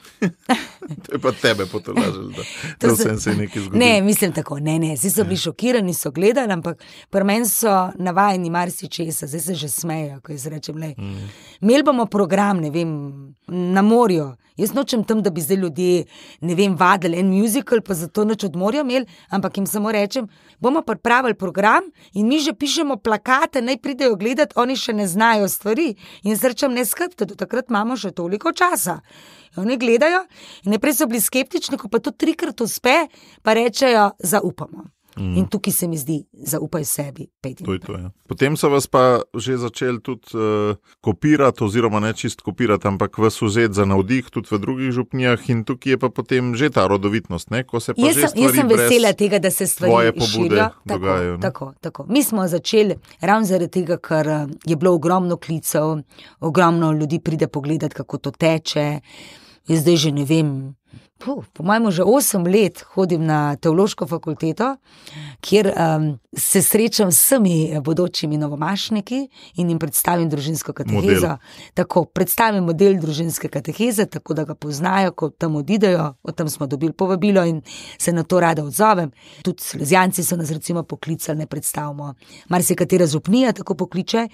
Speaker 1: To je pa tebe potolažilo, da, da vsem se je nekaj zgodilo.
Speaker 3: Ne, mislim tako, ne, ne, vsi so bili šokirani, so gledali, ampak pri meni so navajeni marsičesa, zdaj se že smejo, ko jaz rečem, lej, mm. imeli bomo program, ne vem, na morju, jaz nočem tam, da bi zdaj ljudje, ne vem, vadili en musical, pa zato nič od morja imeli, ampak jim samo rečem, bomo pripravili program in mi že pišemo plakate, naj pridejo gledati, oni še ne znajo stvari in srečem ne skrbte, do takrat imamo še toliko časa. Oni gledajo in najprej so bili skeptični, ko pa to trikrat uspe, pa rečejo, zaupamo. Mm. In tukaj se mi zdi, zaupaj sebi.
Speaker 1: To to, ja. Potem so vas pa že začeli tudi uh, kopirati, oziroma ne čist kopirati, ampak vas vzeti za navdih tudi v drugih župnijah in tukaj je pa potem že ta rodovitnost, ne? Ko se pa
Speaker 3: jaz
Speaker 1: že
Speaker 3: sem, jaz sem vesela tega, da se stvari širijo. Tako, tako, tako. Mi smo začeli ravno zaradi tega, ker je bilo ogromno klicev, ogromno ljudi pride pogledati, kako to teče. Jaz zdaj že ne vem, puh, po mojem že osem let hodim na teološko fakulteto, kjer um, se srečam s vsemi bodočimi novomašniki in jim predstavim družinsko katehezo. Tako, predstavim model družinske kateheze, tako da ga poznajo, ko tam odidejo, od tam smo dobili povabilo in se na to rada odzovem. Tudi Salesijanci so nas recimo poklicali, ne predstavimo. Marsikatera župnija tako pokliče.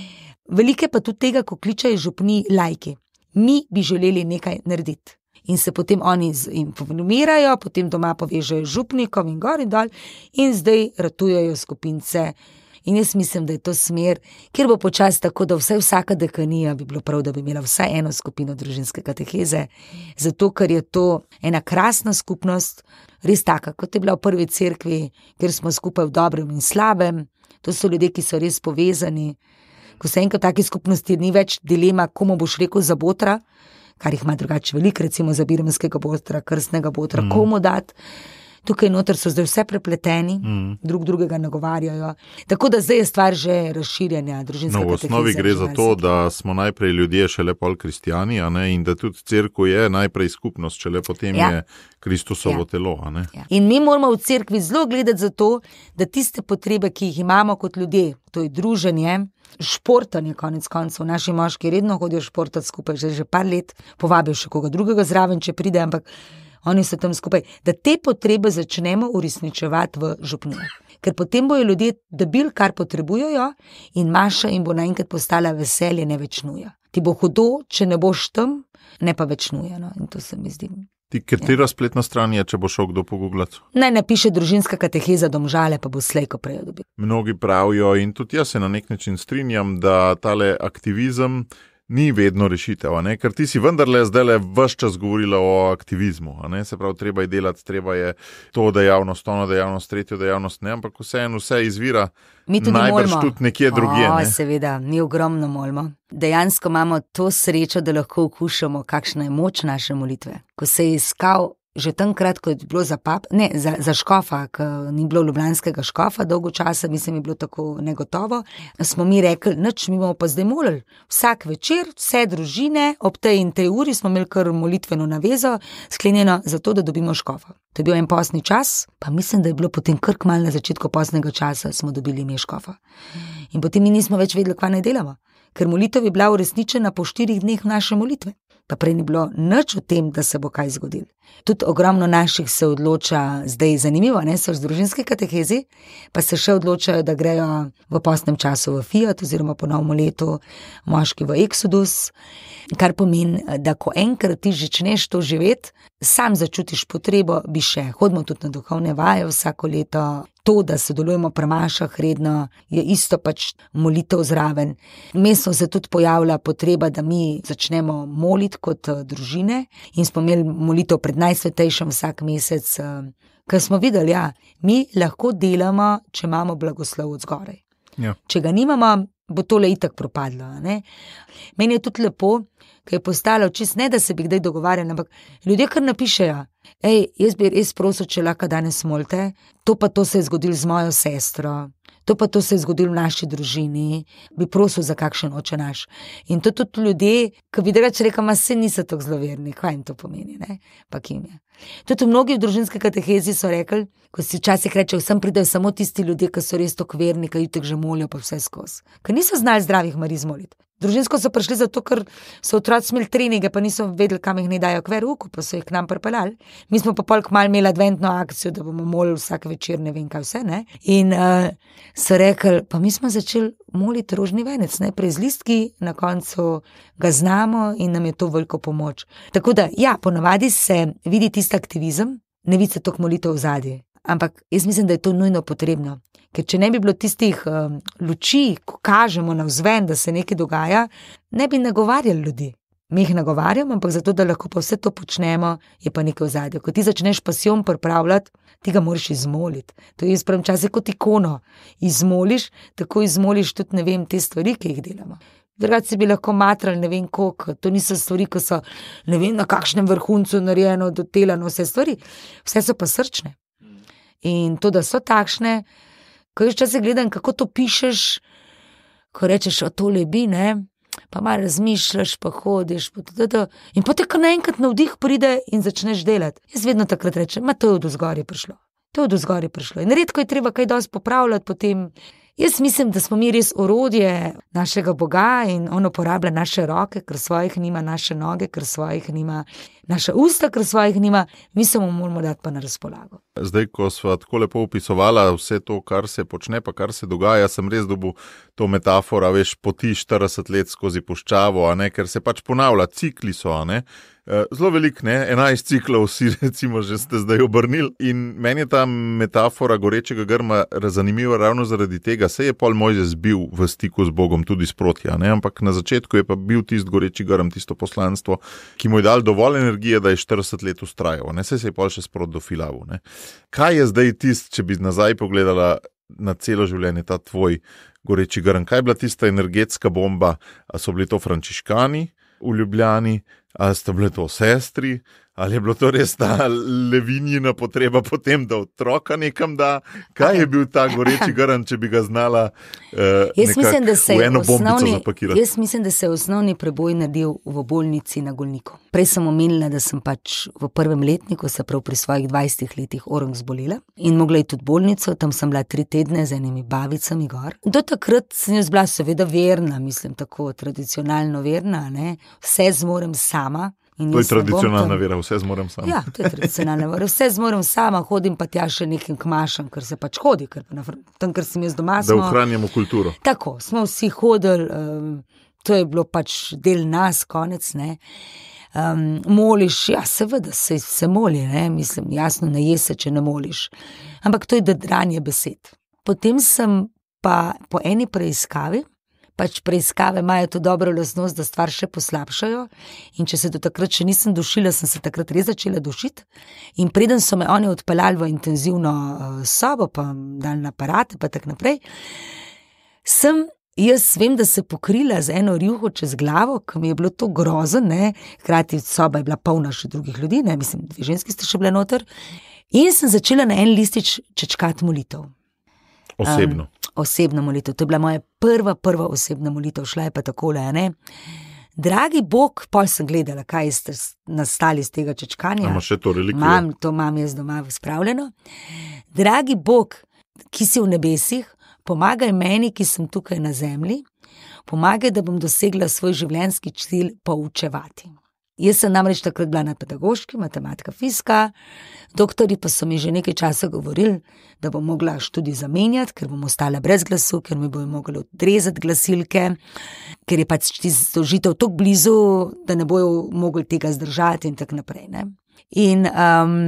Speaker 3: Velike pa tudi tega, ko kličejo župni lajki. Mi bi želeli nekaj narediti. In se potem oni informirajo, potem doma povežejo župnikom in gor in dol in zdaj ratujejo skupince. In jaz mislim, da je to smer, kjer bo počasi tako, da vsaj vsaka dekanija bi bilo prav, da bi imela vsaj eno skupino družinske kateheze, zato ker je to ena krasna skupnost, res taka, kot je bila v prvi cerkvi, kjer smo skupaj v dobrem in slabem. To so ljudje, ki so res povezani. Ko se enkrat v taki skupnosti ni več dilema, komu boš rekel za botra, kar jih ima drugače veliko, recimo za birmanskega botra, krstnega botra, mm. komu dati. Tukaj noter so zdaj vse prepleteni, mm. drug drugega nagovarjajo. Tako da zdaj je stvar že razširjanja družinske kateheze. No, v osnovi gre za to, da smo najprej ljudje šele pol kristjani, a ne, in da tudi cerkev je najprej skupnost, šele potem ja. je Kristusovo ja. telo. A ne. Ja. In mi moramo v cerkvi zelo gledati za to, da tiste potrebe, ki jih imamo kot ljudje, to je druženje, športanje konec koncev, naši moški redno hodijo športati skupaj, že, že par let povabijo še koga drugega zraven, če pride, ampak oni so tam skupaj, da te potrebe začnemo uresničevati v župnijah. Ker potem bojo ljudje dobili, kar potrebujejo in Maša jim bo naenkrat postala veselje, ne več nuja. Ti bo hudo, če ne boš tam, ne pa več nuja. No? In to se mi zdi.
Speaker 1: Ti, katera ja. spletna stran je, če bo šel kdo pogooglati?
Speaker 3: Naj napiše družinska kateheza Domžale, pa bo slejko prej dobil.
Speaker 1: Mnogi pravijo, in tudi jaz se na nek način strinjam, da tale aktivizem ni vedno rešitev, a ne? Ker ti si vendarle zdajle ves čas govorila o aktivizmu, a ne? Se pravi, treba je delati, treba je to dejavnost, ono dejavnost, tretjo dejavnost, ne, ampak vseeno vse izvira najbrž tudi nekje drugje.
Speaker 3: O,
Speaker 1: ne?
Speaker 3: Seveda, mi ogromno molimo. Dejansko imamo to srečo, da lahko okušamo, kakšna je moč naše molitve. Ko se je iskal že tankrat, ko je bilo za pap, ne, za, za škofa, ko ni bilo ljubljanskega škofa dolgo časa, mislim, je bilo tako negotovo, smo mi rekli, nič, mi bomo pa zdaj molili. Vsak večer, vse družine, ob tej in tej uri smo imeli kar molitveno navezo, sklenjeno zato, da dobimo škofa. To je bil en postni čas, pa mislim, da je bilo potem kar kmalu na začetku postnega časa, smo dobili ime škofa. In potem mi nismo več vedeli, kaj naj delamo, ker molitev je bila uresničena po štirih dneh naše molitve. Pa prej ni bilo nič o tem, da se bo kaj zgodilo. Tudi ogromno naših se odloča, zdaj zanimivo, ne, so z družinske katehezi, pa se še odločajo, da grejo v postnem času v Fiat oziroma po novem letu moški v Exodus, kar pomeni, da ko enkrat ti začneš to živeti, sam začutiš potrebo, bi še, hodimo tudi na duhovne vaje vsako leto, to, da sodelujemo pri mašah redno, je isto pač molitev zraven. Vmes se tudi pojavlja potreba, da mi začnemo moliti kot družine in smo imeli molitev pred najsvetejšim vsak mesec, ker smo videli, ja, mi lahko delamo, če imamo blagoslov od zgoraj.
Speaker 1: Ja.
Speaker 3: Če ga nimamo, bo tole itak propadlo. Ne? Meni je tudi lepo, ker je postalo čist, ne da se bi kdaj dogovarjali, ampak ljudje kar napišejo, ej, jaz bi res prosil, če lahko danes molite, to pa to se je zgodilo z mojo sestro, to pa to se je zgodilo v naši družini, bi prosil za kakšen oče naš. In to tudi ljudje, ki bi drugače rekel, ma se niso tako zloverni, kaj jim to pomeni, ne? Pa kim je. Tudi mnogi v družinski katehezi so rekli, ko si včasih reče, vsem pridejo samo tisti ljudje, ki so res tako verni, ki jutek že molijo pa vse skozi. Ker niso znali zdravih mariz moliti. Družinsko so prišli zato, ker so otroci imeli treninge, pa niso vedeli, kam jih ne dajo k veruku, pa so jih k nam pripeljali. Mi smo pa pol kmalu imeli adventno akcijo, da bomo molili vsak večer, ne vem kaj vse, ne. In uh, so rekli, pa mi smo začeli moliti rožni venec, ne, prej z listki, na koncu ga znamo in nam je to veliko pomoč. Tako da, ja, ponavadi se vidi tisti aktivizem, ne vidi se toliko molitev v zadnji. Ampak jaz mislim, da je to nujno potrebno. Ker če ne bi bilo tistih um, luči, ko kažemo navzven, da se nekaj dogaja, ne bi nagovarjali ljudi. Mi jih nagovarjamo, ampak zato, da lahko pa vse to počnemo, je pa nekaj v zadju. Ko ti začneš pasijon pripravljati, ti ga moraš izmoliti. To je sprem čase kot ikono. Izmoliš, tako izmoliš tudi, ne vem, te stvari, ki jih delamo. Drugače si bi lahko matrali, ne vem koliko, to niso stvari, ko so, ne vem, na kakšnem vrhuncu narejeno, dotelano, vse stvari. Vse so pa srčne. In to, da so takšne, ko jaz čase gledam, kako to pišeš, ko rečeš, o tole bi, ne, pa malo razmišljaš, pa hodiš, pa to, in potem kar naenkrat navdih pride in začneš delati. Jaz vedno takrat rečem, ma to je od vzgoraj prišlo, to je od vzgoraj prišlo. In redko je treba kaj dosti popravljati potem. Jaz mislim, da smo mi res orodje našega Boga in on uporablja naše roke, ker svojih nima, naše noge, ker svojih nima, naša usta, ker svojih nima, mi se mu moramo dati pa na razpolago.
Speaker 1: Zdaj, ko sva tako lepo opisovala vse to, kar se počne, pa kar se dogaja, sem res dobil to metafora, veš, poti štirideset let skozi puščavo, a ne, ker se pač ponavlja, cikli so, a ne. Zelo velik, ne, enajst ciklov si recimo že ste zdaj obrnili in meni je ta metafora gorečega grma zanimiva ravno zaradi tega, se je pol Mojzes bil v stiku z Bogom tudi sproti, ne, ampak na začetku je pa bil tisti goreči grm, tisto poslanstvo, ki mu je dal dovolj energije, da je štirideset let ustrajal, ne, se je pol še sprot dofilavil, ne. Kaj je zdaj tisto, če bi nazaj pogledala na celo življenje, ta tvoj goreči grm, kaj je bila tista energetska bomba, a so bili to frančiškani v Ljubljani, ali sta bile to sestri, ali je bilo to res ta levinjina potreba potem, da otroka nekam da? Kaj je bil ta goreči grm, če bi ga znala uh, nekako v eno bombico zapakirati?
Speaker 3: Jaz mislim, da se je osnovni preboj naredil v bolnici na Golniku. Prej sem omenila, da sem pač v prvem letniku, se prav pri svojih dvajsetih letih orang zbolela in mogla iti tudi bolnico, tam sem bila tri tedne z enimi bavicami gor. Do takrat sem jaz bila seveda verna, mislim tako tradicionalno verna, ne? Vse zmorem sama.
Speaker 1: To je tradicionalna vera, vse zmorem sama.
Speaker 3: Ja, to je tradicionalna vera, vse zmorem sama, hodim pa tja še nekim kmašem, ker se pač hodi, ker na, tam, ker sem jaz doma, smo...
Speaker 1: Da ohranjamo kulturo.
Speaker 3: Tako, smo vsi hodili, um, to je bilo pač del nas, konec, ne. Um, moliš, ja, seveda se, se moli, ne, mislim, jasno, ne je se, če ne moliš. Ampak to je dranje besed. Potem sem pa po eni preiskavi pač preiskave imajo to dobro lastnost, da stvar še poslabšajo. In če se do takrat še nisem dušila, sem se takrat res začela dušiti. In preden so me oni odpeljali v intenzivno sobo, pa dali na aparate, pa tak naprej, sem, jaz vem, da se pokrila z eno rjuho čez glavo, ki mi je bilo to grozen, ne, hkrati soba je bila polna še drugih ljudi, ne, mislim, dve ženski ste še bile noter. In sem začela na en listič čečkati molitev.
Speaker 1: Osebno. Um,
Speaker 3: osebna molitev. To je bila moja prva, prva osebna molitev. Šla je pa takole, ne. Dragi Bog, pol sem gledala, kaj ste nastali iz tega čečkanja.
Speaker 1: Imamo še to relikvijo?
Speaker 3: Mam, to imam jaz doma spravljeno. Dragi Bog, ki si v nebesih, pomagaj meni, ki sem tukaj na zemlji, pomagaj, da bom dosegla svoj življenjski cilj poučevati. Jaz sem namreč takrat bila na pedagoški, matematika, fizika, doktori pa so mi že nekaj časa govorili, da bom mogla študij zamenjati, ker bom ostala brez glasu, ker mi bojo mogli odrezati glasilke, ker je pač zaužitev tako blizu, da ne bojo mogli tega zdržati in tako naprej. Ne? In um,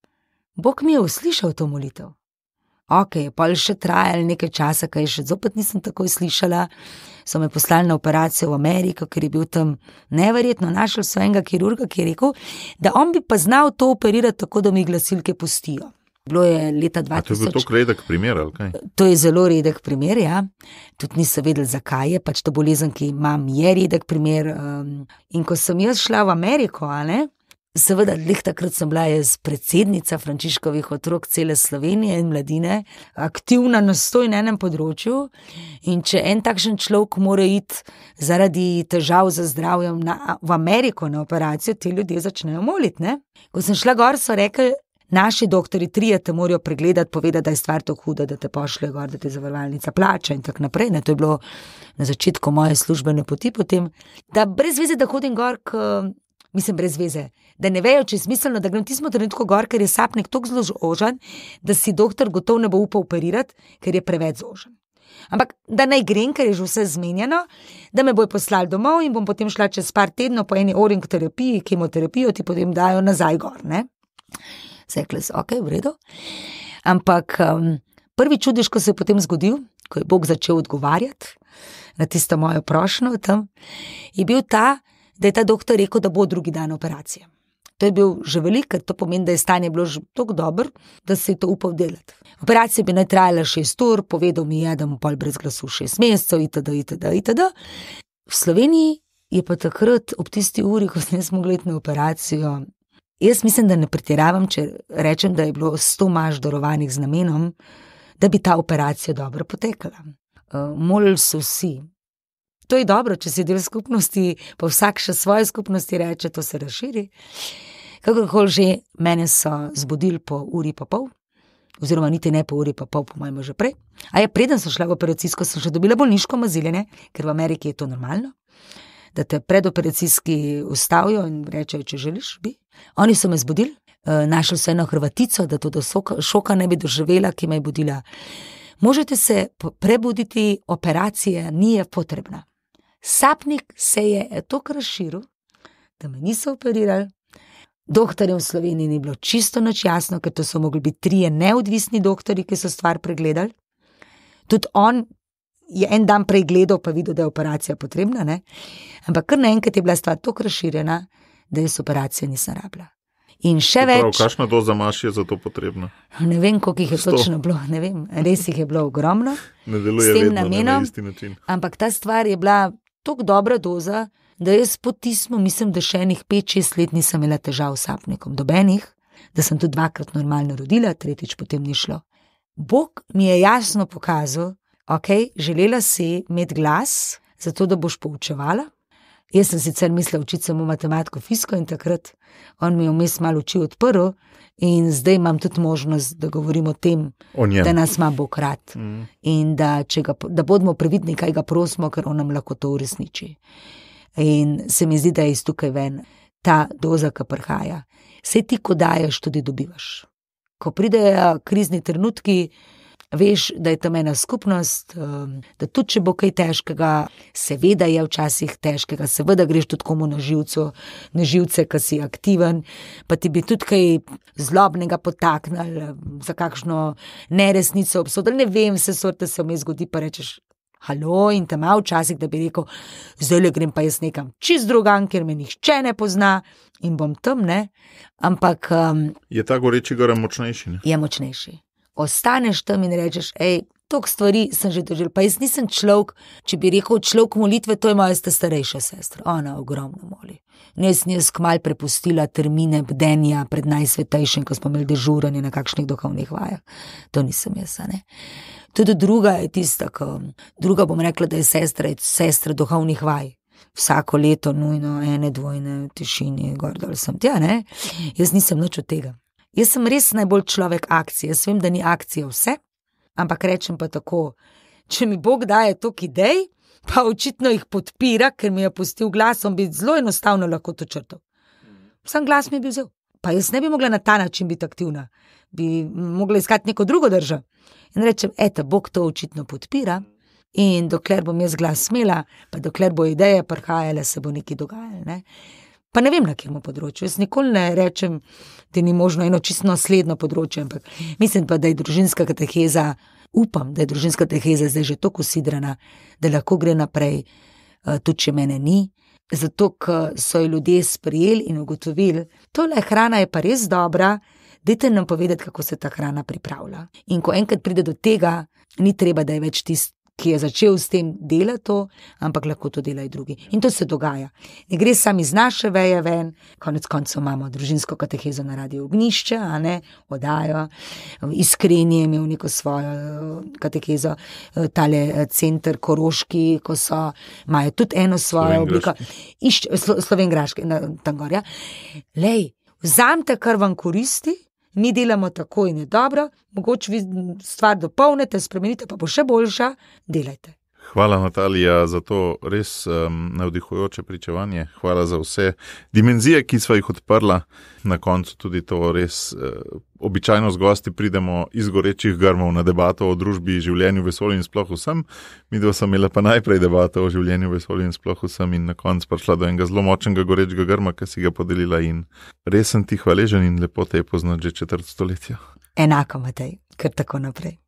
Speaker 3: Bog mi je uslišal to molitev. Ok, pa je še trajalo nekaj časa, kaj še zopet nisem takoj slišala, so me poslali na operacijo v Ameriko, ker je bil tam neverjetno, našel so enega kirurga, ki je rekel, da on bi pa znal to operirati tako, da mi glasilke pustijo. Bilo je leta dva tisoč.
Speaker 1: A to je bil to redek primer, ali kaj?
Speaker 3: To je zelo redek primer, ja. Tudi niso vedeli, zakaj je, pač ta bolezen, ki imam, je redek primer. Um, in ko sem jaz šla v Ameriko, a ne, seveda, lih takrat sem bila jaz predsednica Frančiškovih otrok cele Slovenije in mladine, aktivna na stoj na enem področju, in če en takšen človek mora iti zaradi težav za zdravjem na, v Ameriko na operacijo, ti ljudje začnejo moliti, ne. Ko sem šla gor, so rekli, naši doktori trije te morajo pregledati, povedati, da je stvar tako huda, da te pošlje gor, da te zavarovalnica plača in tako naprej, ne, to je bilo na začetku moje službene poti potem, da brez veze, da hodim gor, k, mislim, brez veze, da ne vejo, če je smiselno, da grem tismo trenutko gor, ker je sapnik toliko zelo zožen, da si doktor gotov ne bo upal operirati, ker je preveč zožen. Ampak da naj grem, ker je že vse zmenjeno, da me bojo poslali domov in bom potem šla čez par tednov po eni oring terapiji, kemoterapijo, ti potem dajo nazaj gor, ne. Sekle so, ok, v redu. Ampak um, prvi čudež, ko se je potem zgodil, ko je Bog začel odgovarjati na tisto mojo prošnjo tam, je bil ta, da je ta doktor rekel, da bo drugi dan operacije. To je bil že velik, ker to pomeni, da je stanje bilo že tako dobro, da se je to upal delati. Operacija bi naj trajala šest ur, povedal mi je, da mu pol brez glasu šest mesecev, itd., itd., itd. V Sloveniji je pa takrat ob tisti uri, ko sem jaz mogla iti na operacijo, jaz mislim, da ne pretiravam, če rečem, da je bilo sto maž darovanih z namenom, da bi ta operacija dobro potekala. Uh, molili so vsi. To je dobro, če si del skupnosti, pa vsak še svoje skupnosti reče, to se razširi. Kakorkoli že, mene so zbudili po uri pa pol, oziroma niti ne po uri pa pol, po mojem že prej. A je preden sem šla v operacijsko, sem še dobila bolniško maziljenje, ker v Ameriki je to normalno, da te predoperacijski ustavijo in rečejo, če želiš, bi. Oni so me zbudili, našli so eno Hrvatico, da to do šoka ne bi doživela, ki me je budila. Možete se prebuditi, operacija ni potrebna. Sapnik se je toliko razširil, da me niso operirali. Doktorjem v Sloveniji ni bilo čisto nič jasno, ker to so mogli biti trije neodvisni doktori, ki so stvar pregledali. Tudi on je en dan prej gledal, pa videl, da je operacija potrebna, ne? Ampak kar naenkrat je bila stvar toliko razširjena, da jaz operacije nisem rabila. In še več...
Speaker 1: Prav, kakšna doza maš je za to potrebna?
Speaker 3: Ne vem, koliko jih je sto. Točno bilo, ne vem, res jih je bilo ogromno.
Speaker 1: Ne deluje vedno namenom, na isti način.
Speaker 3: Ampak ta stvar je bila toliko dobra doza, da jaz po tismu, mislim, da še enih pet, šest let nisem imela težav s sapnikom, dobenih, da sem tudi dvakrat normalno rodila, tretjič potem ni šlo. Bog mi je jasno pokazal, ok, želela si imeti glas, zato da boš poučevala. Jaz sem sicer mislila učiti samo matematiko, fiziko in takrat on mi je vmes malo oči odprl in zdaj imam tudi možnost, da govorim o tem,
Speaker 1: o
Speaker 3: da nas ima Bog rad
Speaker 1: mm.
Speaker 3: in da, če ga, da bodimo previdni, kaj ga prosimo, ker on nam lahko to uresniči. In se mi zdi, da je iz tukaj ven ta doza, ki prihaja. Saj ti, ko daješ, tudi dobivaš. Ko pridejo krizni trenutki, veš, da je tam ena skupnost, da tudi če bo kaj težkega, seveda je včasih težkega, seveda greš tudi komu na živcu, na živce, ki si aktiven, pa ti bi tudi kaj zlobnega potaknili, za kakšno neresnico obsodili, ne vem, vse sorte se vmes zgodi, pa rečeš, Halo, in tam ima včasih, da bi rekel, zdaj le grem pa jaz nekam čist drugam, ker me nihče ne pozna in bom tam, ne. Ampak um,
Speaker 1: je ta goreči grm močnejši, ne?
Speaker 3: Je močnejši. Ostaneš tam in rečeš, ej, toliko stvari sem že doživela, pa jaz nisem človek, če bi rekel človek molitve, to je moja starejša sestra, ona ogromno moli. Jaz sem jaz kmalu prepustila termine bdenja pred najsvetejšim, ko smo imeli dežuranje na kakšnih duhovnih vajah. To nisem jaz, ne. Tudi druga je tista, ko, druga bom rekla, da je sestra, je sestra duhovnih vaj. Vsako leto nujno ene dvojne v tišini, gor dol sem tja, ne. Jaz nisem nič od tega. Jaz sem res najbolj človek akcije, jaz vem, da ni akcija vse, ampak rečem pa tako, če mi Bog daje toliko idej, pa očitno jih podpira, ker mi je pustil glas, on bi zelo enostavno lahko to črtal. Sam glas mi bi vzel, pa jaz ne bi mogla na ta način biti aktivna, bi mogla iskati neko drugo držo. In rečem, eto, Bog to očitno podpira in dokler bom jaz glas smela, pa dokler bo ideja prihajala, se bo nekaj dogajalo, ne. Pa ne vem, na kjermu področju. Jaz nikoli ne rečem, da ni možno eno čisto naslednjo področje, ampak mislim pa, da je družinska kateheza, upam, da je družinska kateheza zdaj že toliko usidrana, da lahko gre naprej, tudi če mene ni, zato, ker so jo ljudje sprejeli in ugotovili, tole hrana je pa res dobra, dajte nam povedati, kako se ta hrana pripravlja. In ko enkrat pride do tega, ni treba, da je več tisti, ki je začel s tem delati to, ampak lahko to delajo drugi. In to se dogaja. Ne gre sam iz naše veje ven, konec koncev imamo družinsko katehezo na Radiu Ognjišče, a ne, oddajo, Iskrenje je imel neko svojo katehezo, tale center Koroški, ko so, imajo tudi eno svojo obliko, išče, slo, Slovengraški, tam gor, ja. Lej, vzamite, kar vam koristi, mi delamo tako in je dobro, mogoče vi stvar dopolnite, spremenite, pa bo še boljša, delajte.
Speaker 1: Hvala, Natalija, za to res um, navdihujoče pričevanje. Hvala za vse dimenzije, ki sva jih odprla. Na koncu tudi to res uh, običajno z gosti pridemo iz gorečih grmov na debato o družbi, življenju, vesolju in sploh vsem. Mi dva sem imela pa najprej debato o življenju, vesolju in sploh vsem in na koncu prišla do enega zelo močnega gorečega grma, ki si ga podelila in res sem ti hvaležen in lepo te je poznati že četrt stoletja.
Speaker 3: Enako, Matej, kar tako naprej.